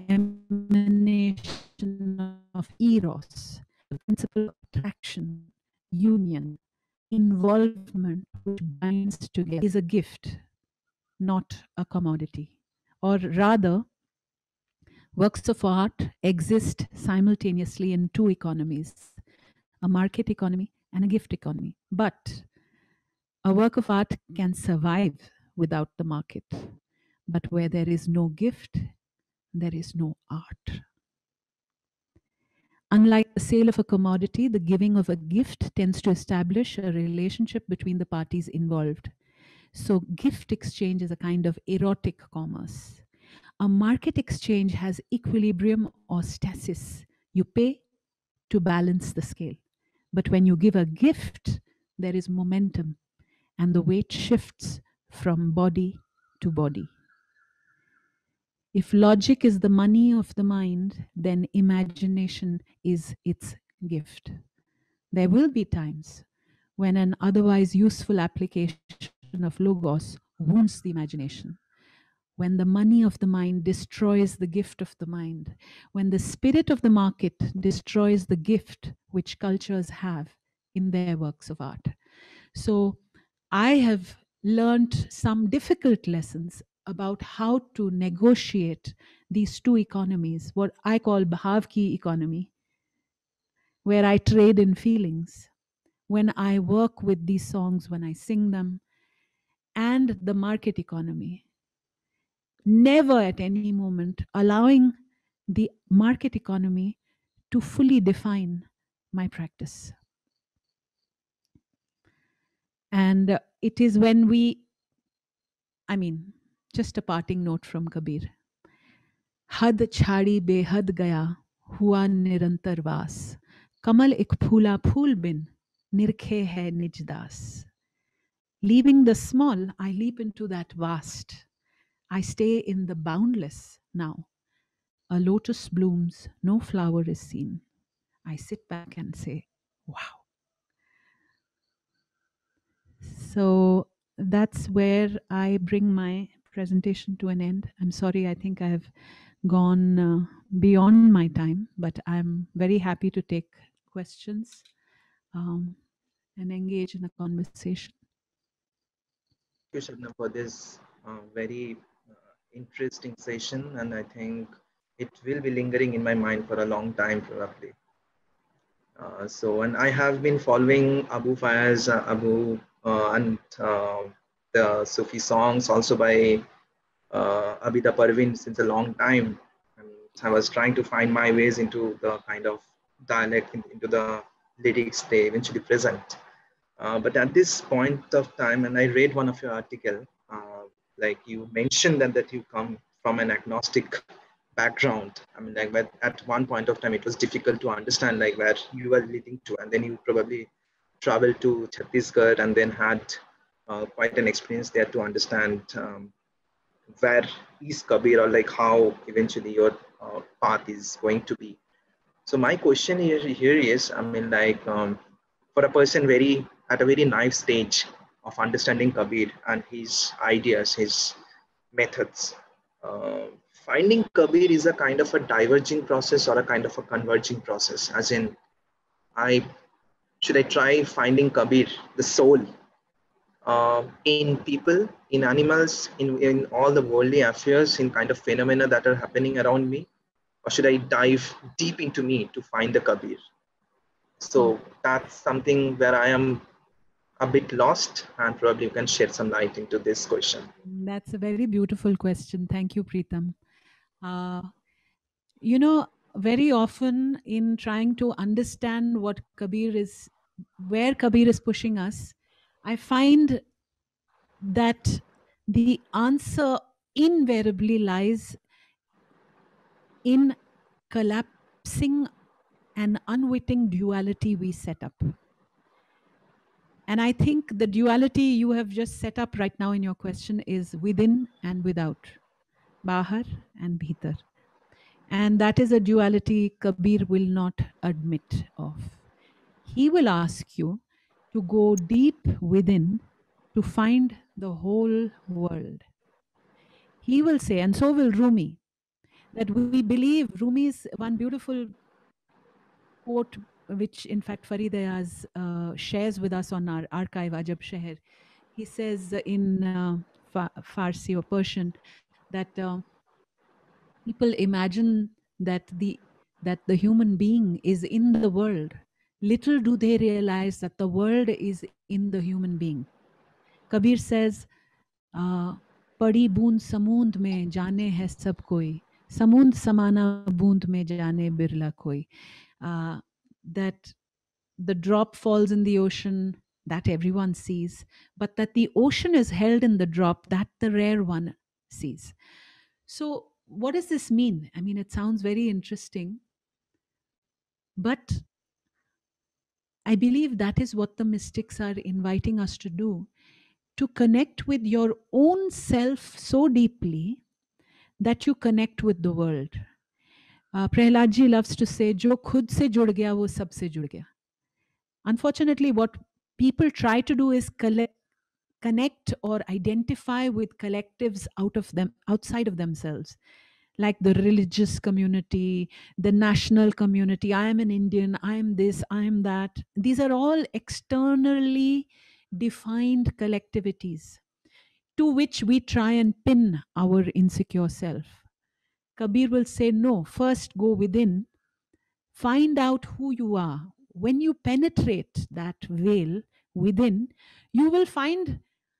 emanation of eros, the principle of attraction, union, involvement, which binds together, is a gift, not a commodity. Or rather, works of art exist simultaneously in two economies, a market economy and a gift economy. But a work of art can survive without the market. But where there is no gift, there is no art. Unlike the sale of a commodity, the giving of a gift tends to establish a relationship between the parties involved. So gift exchange is a kind of erotic commerce. A market exchange has equilibrium or stasis. You pay to balance the scale. But when you give a gift, there is momentum and the weight shifts from body to body. If logic is the money of the mind, then imagination is its gift. There will be times when an otherwise useful application of logos wounds the imagination, when the money of the mind destroys the gift of the mind, when the spirit of the market destroys the gift which cultures have in their works of art. So I have learned some difficult lessons about how to negotiate these two economies, what I call Bhav Ki economy, where I trade in feelings, when I work with these songs, when I sing them, and the market economy. Never at any moment allowing the market economy to fully define my practice. And uh, it is when we, I mean, just a parting note from Kabir. Had chhadi behad gaya, hua nirantar vas. Kamal ek phula phul bin, nirkhe hai nij das. Leaving the small, I leap into that vast. I stay in the boundless now. A lotus blooms, no flower is seen. I sit back and say, wow. So that's where I bring my presentation to an end. I'm sorry, I think I've gone uh, beyond my time, but I'm very happy to take questions um, and engage in a conversation. Thank you, Shabnam, for this uh, very uh, interesting session. And I think it will be lingering in my mind for a long time, probably. Uh, so, and I have been following Abu Fayaz, uh, Abu, uh, and uh, the Sufi songs also by uh, Abida Parvin since a long time. And I was trying to find my ways into the kind of dialect, in- into the lyrics they eventually present. Uh, but at this point of time, and I read one of your article, uh, like you mentioned that, that you come from an agnostic background. I mean, like but at one point of time, it was difficult to understand like where you were leading to, and then you probably traveled to Chhattisgarh and then had uh, quite an experience there to understand um, where is Kabir, or like how eventually your uh, path is going to be. So my question here, here is, I mean, like um, for a person very at a very naive stage of understanding Kabir and his ideas, his methods, uh, finding Kabir is a kind of a diverging process or a kind of a converging process. As in, I should I try finding Kabir, the soul, uh, in people, in animals, in, in all the worldly affairs, in kind of phenomena that are happening around me? Or should I dive deep into me to find the Kabir? So that's something where I am a bit lost, and probably you can shed some light into this question. That's a very beautiful question. Thank you, Preetam. Uh, you know, very often in trying to understand what Kabir is, where Kabir is pushing us, I find that the answer invariably lies in collapsing an unwitting duality we set up. And I think the duality you have just set up right now in your question is within and without, Bahar and Bhitar. And that is a duality Kabir will not admit of. He will ask you to go deep within to find the whole world. He will say, and so will Rumi, that we believe, Rumi's one beautiful quote, which in fact Farid Ayaz uh, shares with us on our archive, Ajab Sheher. He says in uh, Fa- Farsi or Persian that uh, people imagine that the that the human being is in the world. Little do they realize that the world is in the human being. Kabir says, uh, पड़ी बूंद समूंद में जाने है सब कोई, समूंद समाना बूंद में जाने बिरला कोई. Uh, that the drop falls in the ocean, that everyone sees, but that the ocean is held in the drop, that the rare one sees. So what does this mean? I mean, it sounds very interesting, but I believe that is what the mystics are inviting us to do, to connect with your own self so deeply that you connect with the world. Uh, Prahlad ji loves to say, "Jo khud se jud gaya, wo sab se jud gaya." Unfortunately, what people try to do is collect, connect or identify with collectives out of them, outside of themselves, like the religious community, the national community. I am an Indian, I am this, I am that. These are all externally defined collectivities to which we try and pin our insecure self. Kabir will say, no, first go within, find out who you are. When you penetrate that veil within, you will find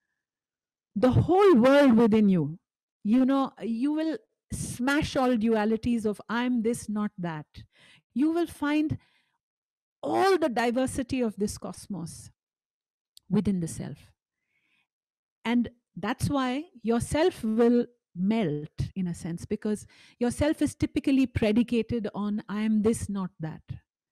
the whole world within you. You know, you will smash all dualities of I'm this, not that. You will find all the diversity of this cosmos within the self. And that's why yourself will melt in a sense, because yourself is typically predicated on I am this, not that.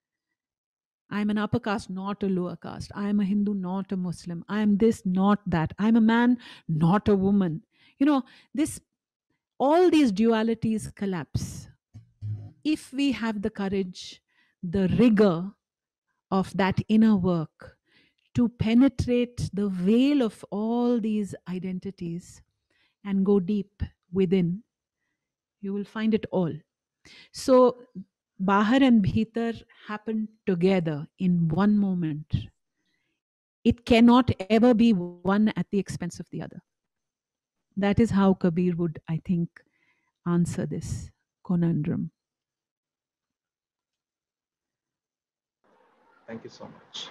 I am an upper caste, not a lower caste. I am a Hindu, not a Muslim. I am this, not that. I'm a man, not a woman. You know, this, all these dualities collapse if we have the courage, the rigor of that inner work to penetrate the veil of all these identities and go deep within. You will find it all. So Bahar and Bhitar happen together in one moment. It cannot ever be one at the expense of the other. That is how Kabir would, I think, answer this conundrum. Thank you so much.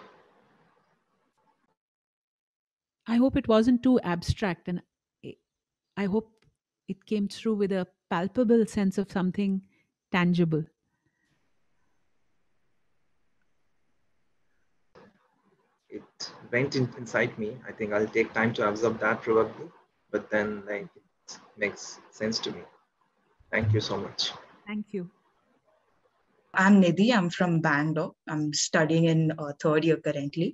I hope it wasn't too abstract, and I hope it came through with a palpable sense of something tangible. It went in, inside me. I think I'll take time to absorb that probably, but then like it makes sense to me. Thank you so much. Thank you. I'm Nidhi. I'm from Bangalore. I'm studying in uh, third year currently.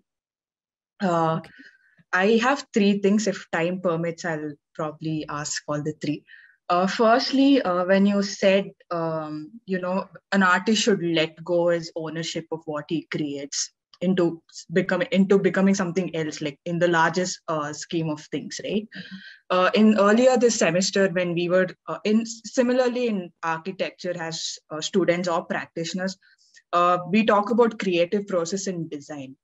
Uh, okay. I have three things. If time permits, I'll probably ask all the three. Uh, firstly, uh, when you said, um, you know, an artist should let go his ownership of what he creates into becoming into becoming something else, like in the largest uh, scheme of things, right? Uh, in earlier this semester, when we were uh, in similarly in architecture as uh, students or practitioners, uh, we talk about creative process in design.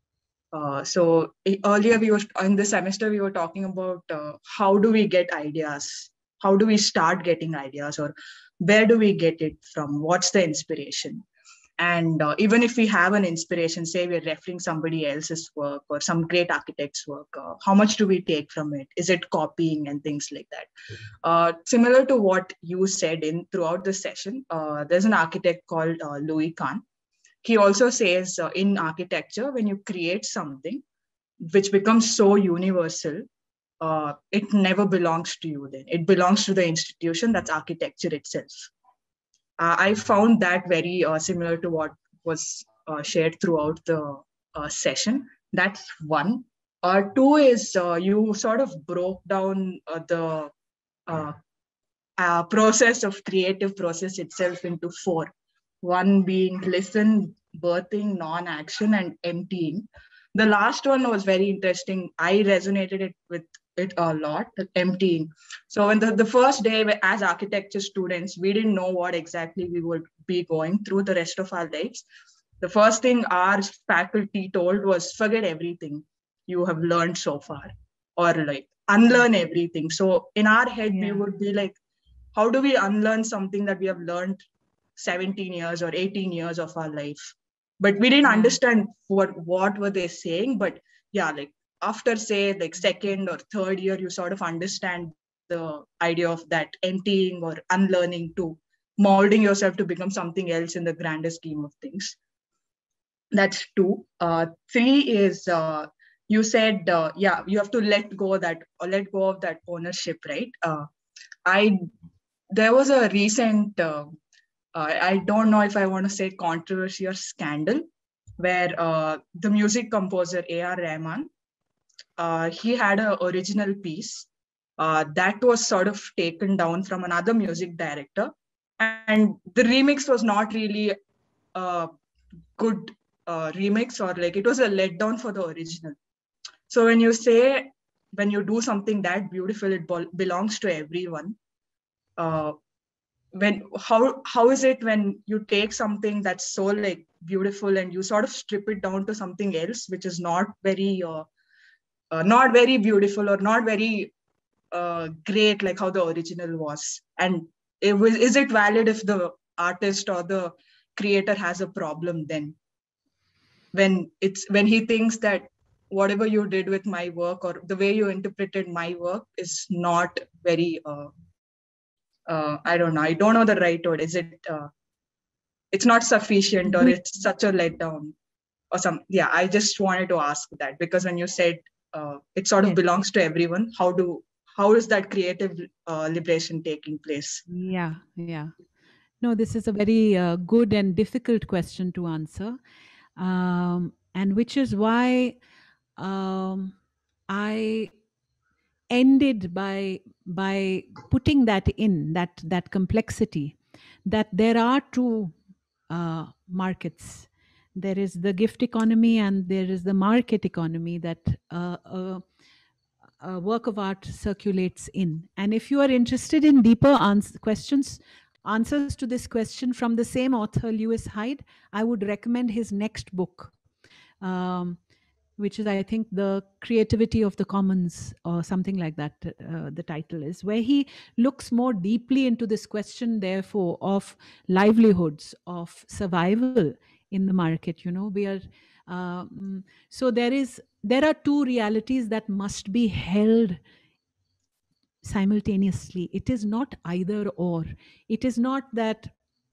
Uh, so earlier we were in the semester we were talking about uh, how do we get ideas, how do we start getting ideas, or where do we get it from? What's the inspiration? And uh, even if we have an inspiration, say we're referring somebody else's work or some great architect's work, uh, how much do we take from it? Is it copying and things like that? Uh, similar to what you said in throughout the session, uh, there's an architect called uh, Louis Kahn. He also says uh, in architecture, when you create something which becomes so universal, uh, it never belongs to you then. It belongs to the institution, that's architecture itself. Uh, I found that very uh, similar to what was uh, shared throughout the uh, session. That's one. Uh, two is uh, you sort of broke down uh, the uh, uh, process of creative process itself into four. One being listen, birthing, non-action, and emptying. The last one was very interesting. I resonated it with it a lot, emptying. So when the, the first day as architecture students, we didn't know what exactly we would be going through the rest of our lives. The first thing our faculty told was forget everything you have learned so far, or like unlearn everything. So in our head, yeah. we would be like, how do we unlearn something that we have learned seventeen years or eighteen years of our life? But we didn't yeah. understand what, what were they saying. But yeah, like after say like second or third year, you sort of understand the idea of that emptying or unlearning to molding yourself to become something else in the grander scheme of things. That's two. Uh, three is uh, you said, uh, yeah, you have to let go that or let go of that ownership, right? Uh, I there was a recent, uh, uh, I don't know if I want to say controversy or scandal, where uh, the music composer A R Rahman, uh, he had an original piece uh, that was sort of taken down from another music director, and the remix was not really a good uh, remix, or like it was a letdown for the original. So when you say, when you do something that beautiful, it belongs to everyone. Uh, when how how is it when you take something that's so like beautiful and you sort of strip it down to something else which is not very uh, uh, not very beautiful or not very uh, great like how the original was? And it was, is it valid if the artist or the creator has a problem then, when it's when he thinks that whatever you did with my work or the way you interpreted my work is not very uh, uh, I don't know, I don't know the right word. Is it uh, it's not sufficient, or it's such a letdown or some? Yeah, I just wanted to ask that, because when you said uh, it sort of yes. belongs to everyone, how do how is that creative uh, liberation taking place? Yeah, yeah. No, this is a very uh, good and difficult question to answer, um, and which is why um, I ended by by putting that in, that that complexity, that there are two uh, markets. There is the gift economy and there is the market economy that uh, uh, a work of art circulates in. And if you are interested in deeper ans- questions, answers to this question from the same author, Lewis Hyde, I would recommend his next book. Um, which is, I think, the creativity of the commons, or something like that, uh, the title is, where he looks more deeply into this question, therefore, of livelihoods, of survival in the market. You know, we are, um, so there is, there are two realities that must be held simultaneously. It is not either or. It is not that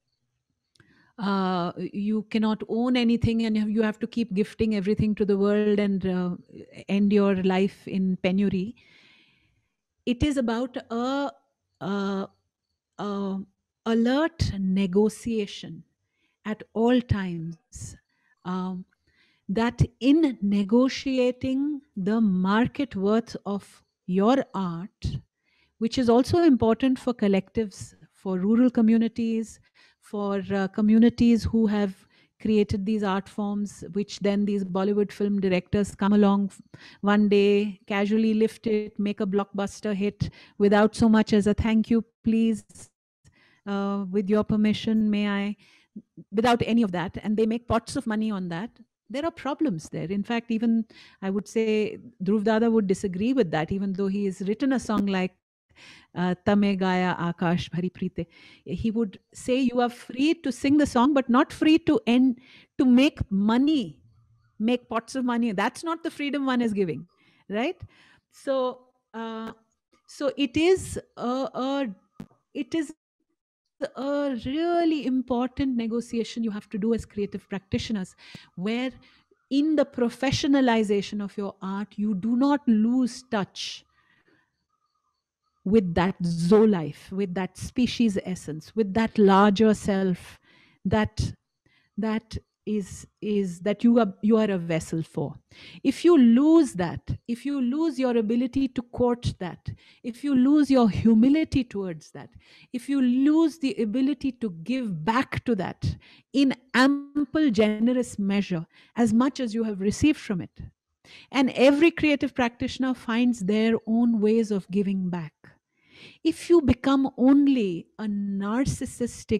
uh, you cannot own anything and you have to keep gifting everything to the world and uh, end your life in penury. It is about a, a, a alert negotiation at all times, um, that in negotiating the market worth of your art, which is also important for collectives, for rural communities, for uh, communities who have created these art forms, which then these Bollywood film directors come along one day, casually lift it, make a blockbuster hit without so much as a thank you, please, uh, with your permission, may I, without any of that, and they make pots of money on that. There are problems there. In fact, even I would say Dhruv Dada would disagree with that, even though he has written a song like uh, Tame Gaya Akash Bhari Preete. He would say you are free to sing the song, but not free to end, to make money, make pots of money. That's not the freedom one is giving, right? So, uh, so it is a, a it is a really important negotiation you have to do as creative practitioners, where in the professionalization of your art, you do not lose touch with that zoo life, with that species essence, with that larger self, that that is is that you are you are a vessel for. If you lose that, if you lose your ability to court that, if you lose your humility towards that, if you lose the ability to give back to that in ample generous measure as much as you have received from it, and every creative practitioner finds their own ways of giving back. If you become only a narcissistic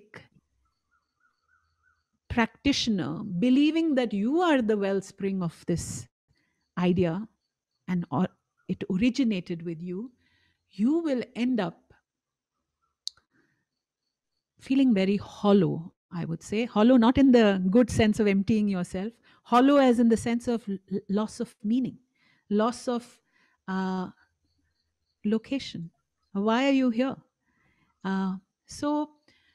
practitioner, believing that you are the wellspring of this idea and or it originated with you, you will end up feeling very hollow, I would say. Hollow not in the good sense of emptying yourself, hollow as in the sense of l- loss of meaning, loss of uh, location. Why are you here? Uh, so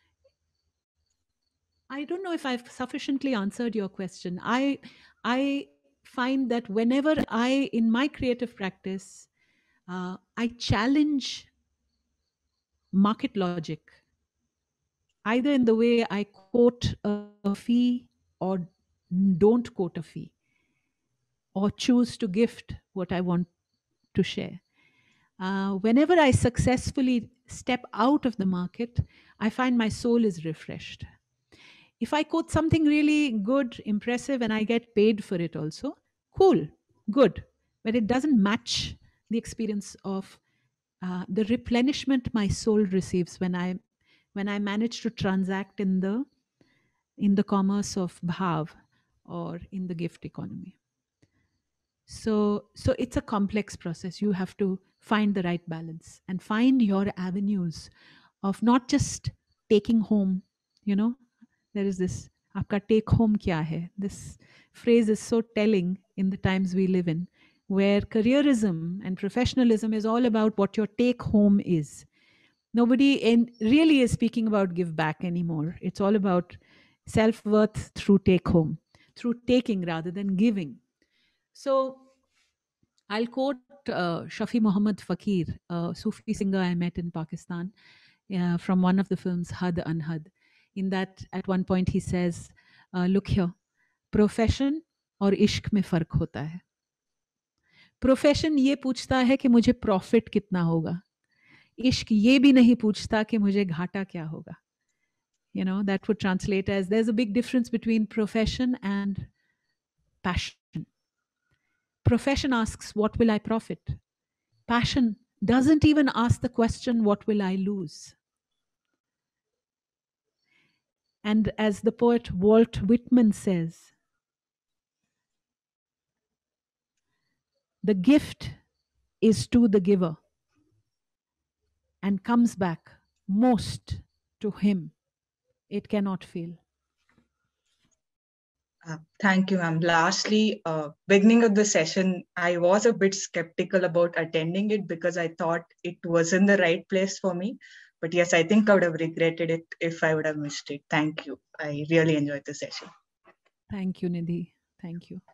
I don't know if I've sufficiently answered your question. I I find that whenever I, in my creative practice, uh, I challenge market logic, either in the way I quote a, a fee or don't quote a fee, or choose to gift what I want to share. Uh, whenever I successfully step out of the market, I find my soul is refreshed. If I quote something really good, impressive, and I get paid for it also, cool, good. But it doesn't match the experience of uh, the replenishment my soul receives when I when I manage to transact in the in the commerce of bhav, or in the gift economy. So so it's a complex process. You have to find the right balance and find your avenues of not just taking home, you know, there is this aapka take home kya hai. This phrase is so telling in the times we live in, where careerism and professionalism is all about what your take home is. Nobody in really is speaking about give back anymore. It's all about self-worth through take home, through taking rather than giving. So I'll quote uh, Shafi Muhammad Fakir, a Sufi singer I met in Pakistan, uh, from one of the films Had Anhad. In that, at one point he says, uh, look here, profession और इश्क में फर्क होता है. Profession ये पूछता है कि मुझे प्रॉफिट कितना होगा, इश्क ये भी नहीं पूछता कि मुझे घाटा क्या होगा. You know, that would translate as there's a big difference between profession and passion. Profession asks, what will I profit? Passion doesn't even ask the question, what will I lose? And as the poet Walt Whitman says, The gift is to the giver and comes back most to him. It cannot fail. Uh, thank you, ma'am. Lastly, uh, beginning of the session, I was a bit skeptical about attending it because I thought it wasn't the right place for me. But yes, I think I would have regretted it if I would have missed it. Thank you. I really enjoyed the session. Thank you, Nidhi. Thank you.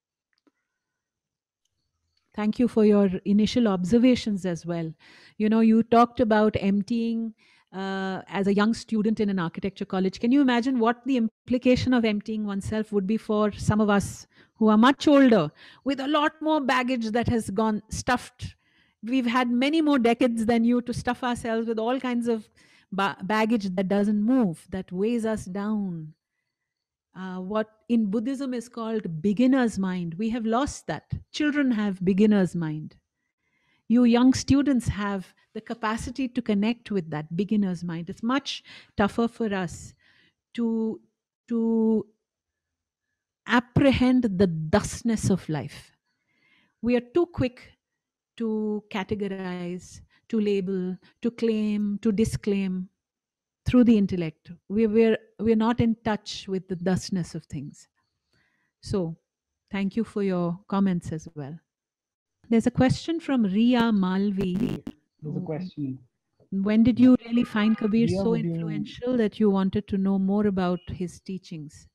Thank you for your initial observations as well. You know, you talked about emptying uh, as a young student in an architecture college. Can you imagine what the implication of emptying oneself would be for some of us who are much older, with a lot more baggage that has gone stuffed? We've had many more decades than you to stuff ourselves with all kinds of ba- baggage that doesn't move, that weighs us down. Uh, what in Buddhism is called beginner's mind. We have lost that. Children have beginner's mind. You young students have the capacity to connect with that beginner's mind. It's much tougher for us to, to apprehend the thusness of life. We are too quick to categorize, to label, to claim, to disclaim through the intellect. We, we're, we're not in touch with the thusness of things. So, thank you for your comments as well. There's a question from Ria Malvi. There's a question. When did you really find Kabir Ria, so would you- influential that you wanted to know more about his teachings?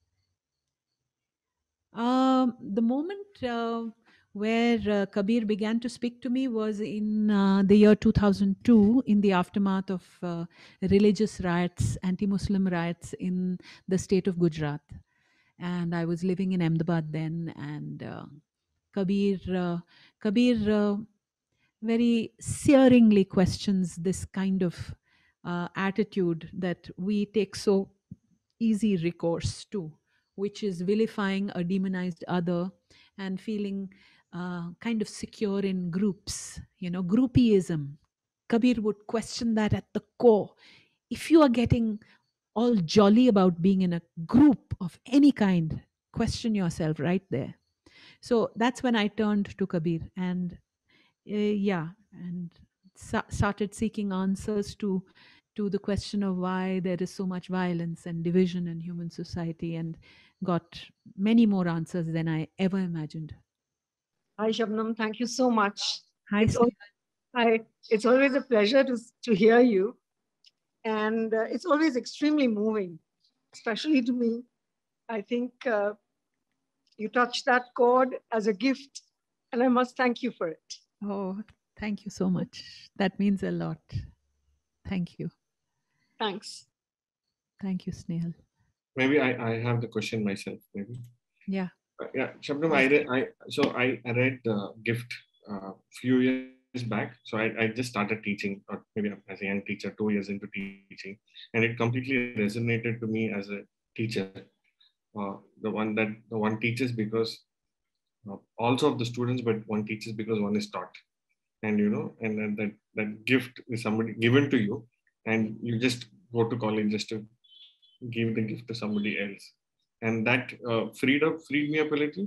Um, the moment uh, where uh, Kabir began to speak to me was in uh, the year two thousand two, in the aftermath of uh, religious riots, anti-Muslim riots in the state of Gujarat. And I was living in Ahmedabad then, and uh, Kabir, uh, Kabir uh, very searingly questions this kind of uh, attitude that we take so easy recourse to, which is vilifying a demonized other and feeling uh, kind of secure in groups, you know, groupieism. Kabir would question that at the core. If you are getting all jolly about being in a group of any kind, question yourself right there. So that's when I turned to Kabir and uh, yeah, and sa- started seeking answers to to the question of why there is so much violence and division in human society, and got many more answers than I ever imagined. Hi, Shabnam. Thank you so much. Hi, It's, al- hi. It's always a pleasure to, to hear you. And uh, it's always extremely moving, especially to me. I think uh, you touched that chord as a gift, and I must thank you for it. Oh, thank you so much. That means a lot. Thank you. Thanks. Thank you, Snehal. Maybe I, I have the question myself, maybe. Yeah. Uh, yeah, Shabnam, I, read, I so I, I read the gift a uh, few years back. So I, I just started teaching, or maybe as a young teacher, two years into teaching, and it completely resonated to me as a teacher. Uh, the one that the one teaches because uh, also of the students, but one teaches because one is taught, and you know, and then that that gift is somebody given to you, and you just go to college just to give the gift to somebody else. And that uh, freed up, freed me up a little.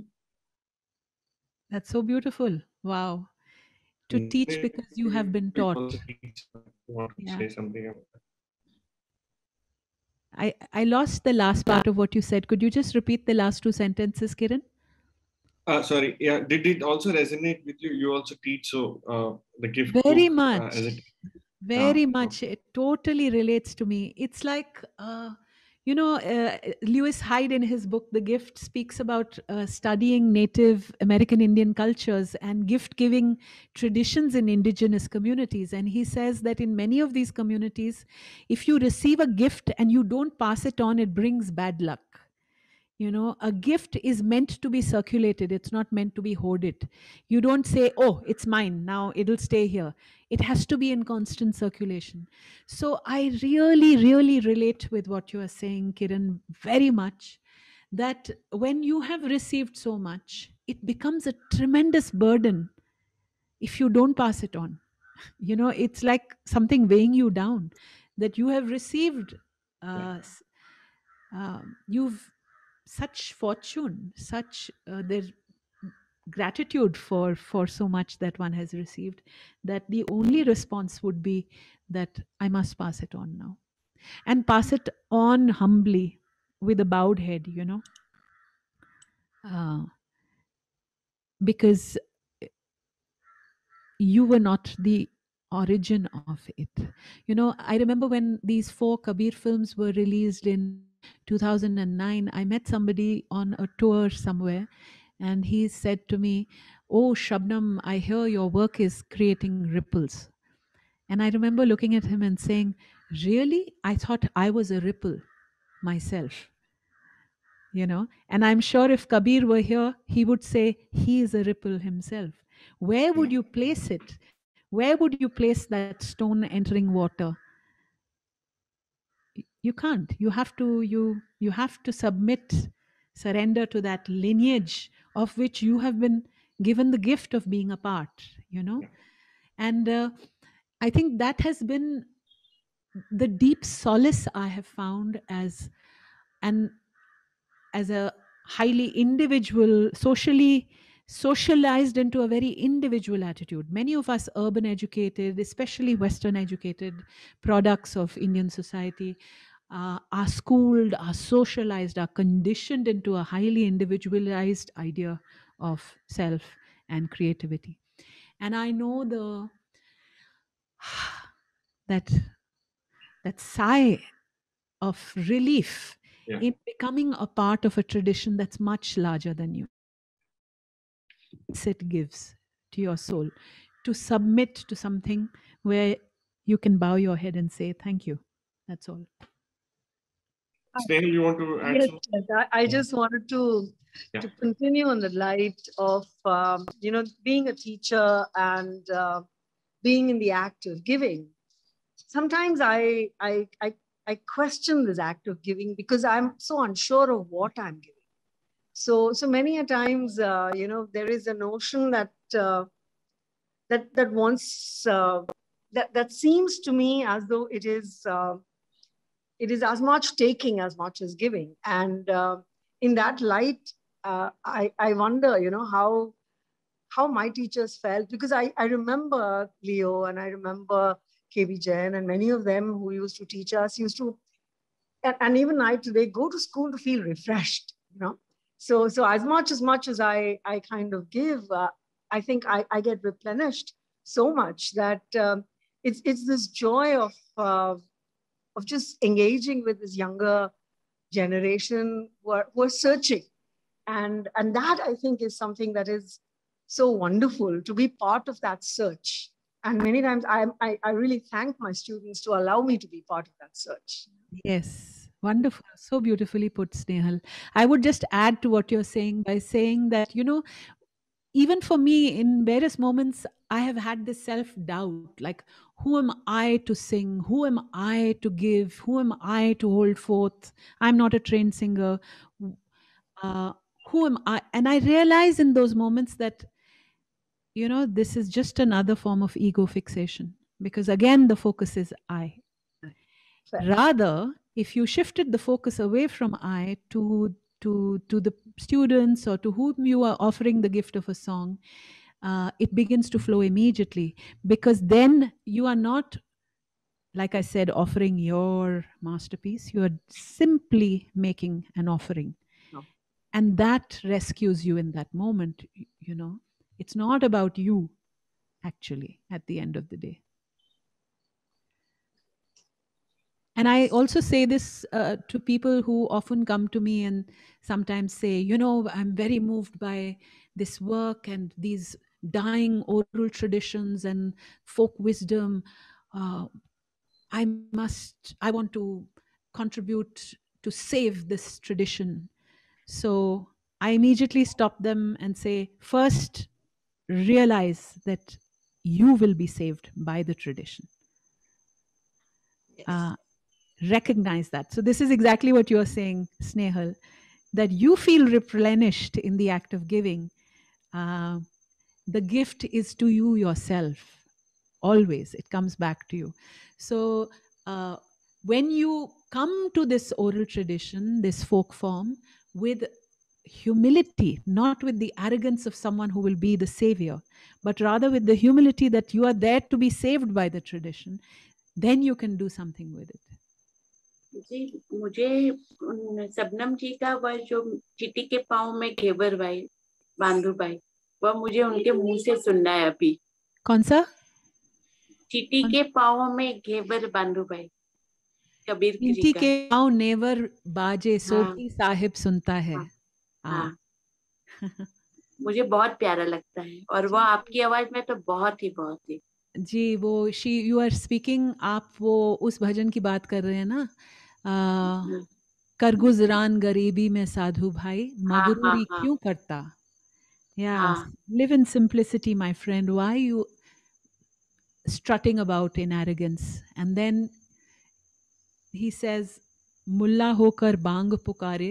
That's so beautiful. Wow. To teach because you have been taught. Also teach, want to Yeah. say something about that. I, I lost the last part of what you said. Could you just repeat the last two sentences, Kiran? Uh, sorry. Yeah. Did it also resonate with you? You also teach, so uh, the gift Very book, much. Uh, as it, Very Ah, much. It totally relates to me. It's like, uh, you know, uh, Lewis Hyde in his book, The Gift, speaks about uh, studying Native American Indian cultures and gift giving traditions in indigenous communities. And he says that in many of these communities, if you receive a gift and you don't pass it on, it brings bad luck. You know, a gift is meant to be circulated. It's not meant to be hoarded. You don't say, oh, it's mine. Now it'll stay here. It has to be in constant circulation. So I really, really relate with what you are saying, Kiran, very much. That when you have received so much, it becomes a tremendous burden if you don't pass it on. You know, it's like something weighing you down, that you have received, uh, s- um, you've such fortune, such uh, there, gratitude for for so much that one has received, that the only response would be that I must pass it on now, and pass it on humbly with a bowed head, you know, uh, because you were not the origin of it. You know, I remember when these four Kabir films were released in two thousand nine, I met somebody on a tour somewhere, and he said to me, "Oh, Shabnam, I hear your work is creating ripples." And I remember looking at him and saying, "Really? I thought I was a ripple myself." You know, and I'm sure if Kabir were here, he would say he is a ripple himself. Where would you place it? Where would you place that stone entering water? You can't. You have to you you have to submit, surrender to that lineage of which you have been given the gift of being a part, you know. And uh, I think that has been the deep solace I have found as an as a highly individual, socially socialized into a very individual attitude. Many of us urban educated, especially Western educated products of Indian society, uh, are schooled, are socialized, are conditioned into a highly individualized idea of self and creativity. And I know the that that sigh of relief Yeah. in becoming a part of a tradition that's much larger than you. It gives to your soul to submit to something where you can bow your head and say thank you. That's all. Snehal, you want to add Yes, something? yes. I, I just wanted to Yeah. to continue on the light of um, you know, being a teacher and uh, being in the act of giving. Sometimes I, I I I question this act of giving because I'm so unsure of what I'm giving. So so many a times uh, you know, there is a notion that uh, that that wants uh, that that seems to me as though it is. Uh, it is as much taking as much as giving. And uh, in that light, uh, I, I wonder, you know, how how my teachers felt, because I, I remember Leo and I remember K V Jain and many of them who used to teach us used to, and, and even I today go to school to feel refreshed, you know. So so as much as much as I, I kind of give, uh, I think I, I get replenished so much that um, it's, it's this joy of, uh, of just engaging with this younger generation who are, who are searching. And, and that I think is something that is so wonderful to be part of that search. And many times I, I, I really thank my students to allow me to be part of that search. Yes, wonderful. So beautifully put, Snehal. I would just add to what you're saying by saying that, you know, even for me, in various moments, I have had this self-doubt, like, who am I to sing? Who am I to give? Who am I to hold forth? I'm not a trained singer. Uh, who am I? And I realize in those moments that, you know, this is just another form of ego fixation, because again, the focus is I. Rather, if you shifted the focus away from I to to to the students or to whom you are offering the gift of a song, uh, it begins to flow immediately, because then you are not, like I said, offering your masterpiece. You are simply making an offering. No. And that rescues you in that moment. y- You know, it's not about you, actually, at the end of the day. And I also say this uh, to people who often come to me and sometimes say, you know, I'm very moved by this work and these dying oral traditions and folk wisdom. Uh, I must, I want to contribute to save this tradition. So I immediately stop them and say, first, realize that you will be saved by the tradition. Uh, recognize that. So this is exactly what you're saying, Snehal, that you feel replenished in the act of giving. Uh, the gift is to you yourself. Always, it comes back to you. So uh, when you come to this oral tradition, this folk form, with humility, not with the arrogance of someone who will be the savior, but rather with the humility that you are there to be saved by the tradition, then you can do something with it. जी, मुझे उन सबनम जी का वह जो चीटी के पाँव में घेवर भाई बांधू भाई, वह मुझे उनके मुंह से सुनना है अभी। कौन सा? चीटी के पाँव में घेवर बांधू भाई, कबीर जी चीटी का। के पाँव नेवर बाजे सो भी साहिब सुनता है। हाँ, मुझे बहुत प्यारा लगता है, और वो आपकी आवाज में तो बहुत ही बहुत ही जी, वो शी यू आर स्पीकिंग, आप वो उस भजन की बात कर रहे हैं ना, आ, कर गुजरान गरीबी में साधु भाई, मगरूरी हाँ, क्यों करता? या live in simplicity my friend, why you strutting about in arrogance? And then he says, मुल्ला होकर बांग पुकारे,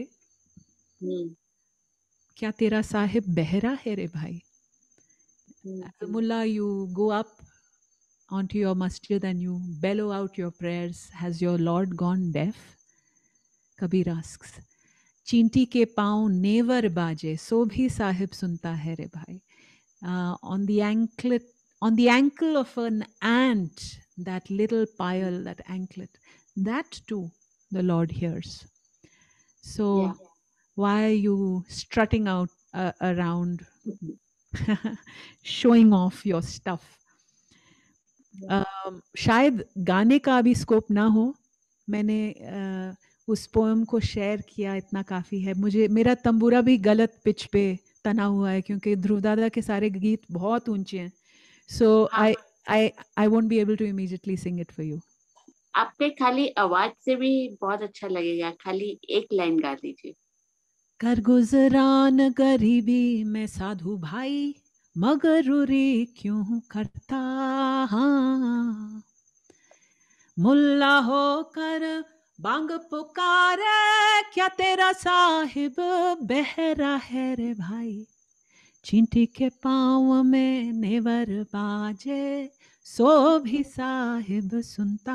क्या तेरा साहिब बहरा है रे भाई? As a mullah, you go up onto your masjid and you bellow out your prayers. Has your Lord gone deaf? Kabir asks. चींटी के पाँव नेवर बाजे सो भी साहिब सुनता है रे भाई. Uh, on the anklet, on the ankle of an ant, that little pile, that anklet, that too the Lord hears. So yeah. Why are you strutting out uh, around, showing off your stuff? Yeah. uh, शायद गाने का अभी scope ना हो. मैंने uh, उस poem को share किया, इतना काफ़ी है. मुझे मेरा तंबूरा भी गलत पिच पे तना हुआ है क्योंकि ध्रुव दादा के सारे गीत बहुत ऊंचे हैं. So I I I won't be able to immediately sing it for you. आप पे खाली आवाज से भी बहुत अच्छा लगेगा. खाली एक लाइन गा दीजिए. कर गुजरान गरीबी में साधु भाई, मगरूरी क्यों करता? हाँ, मुल्ला होकर बांग पुकारे, क्या तेरा साहिब बहरा है रे भाई? चींटी के पाँव में नेवर बाजे सो भी साहिब सुनता.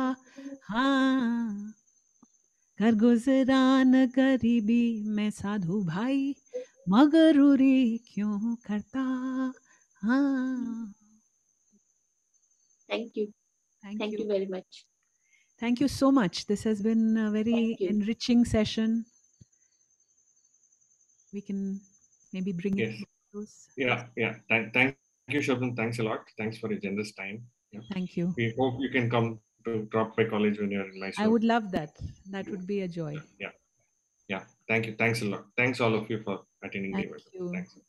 हाँ, कर गुजरान गरीबी में साधु भाई, मगरूरी क्यों करता? हाँ. Thank you. Thank, Thank you. you very much. Thank you so much. This has been a very enriching session. We can maybe bring yes. it to close. Yeah, yeah. Thank, thank you, Shobhan. Thanks a lot. Thanks for your generous time. Yeah. Thank you. We hope you can come to drop by college when you're in Mysore. I would love that. That would be a joy. Yeah. Yeah. Thank you. Thanks a lot. Thanks all of you for attending. Thank the event. you. Thanks.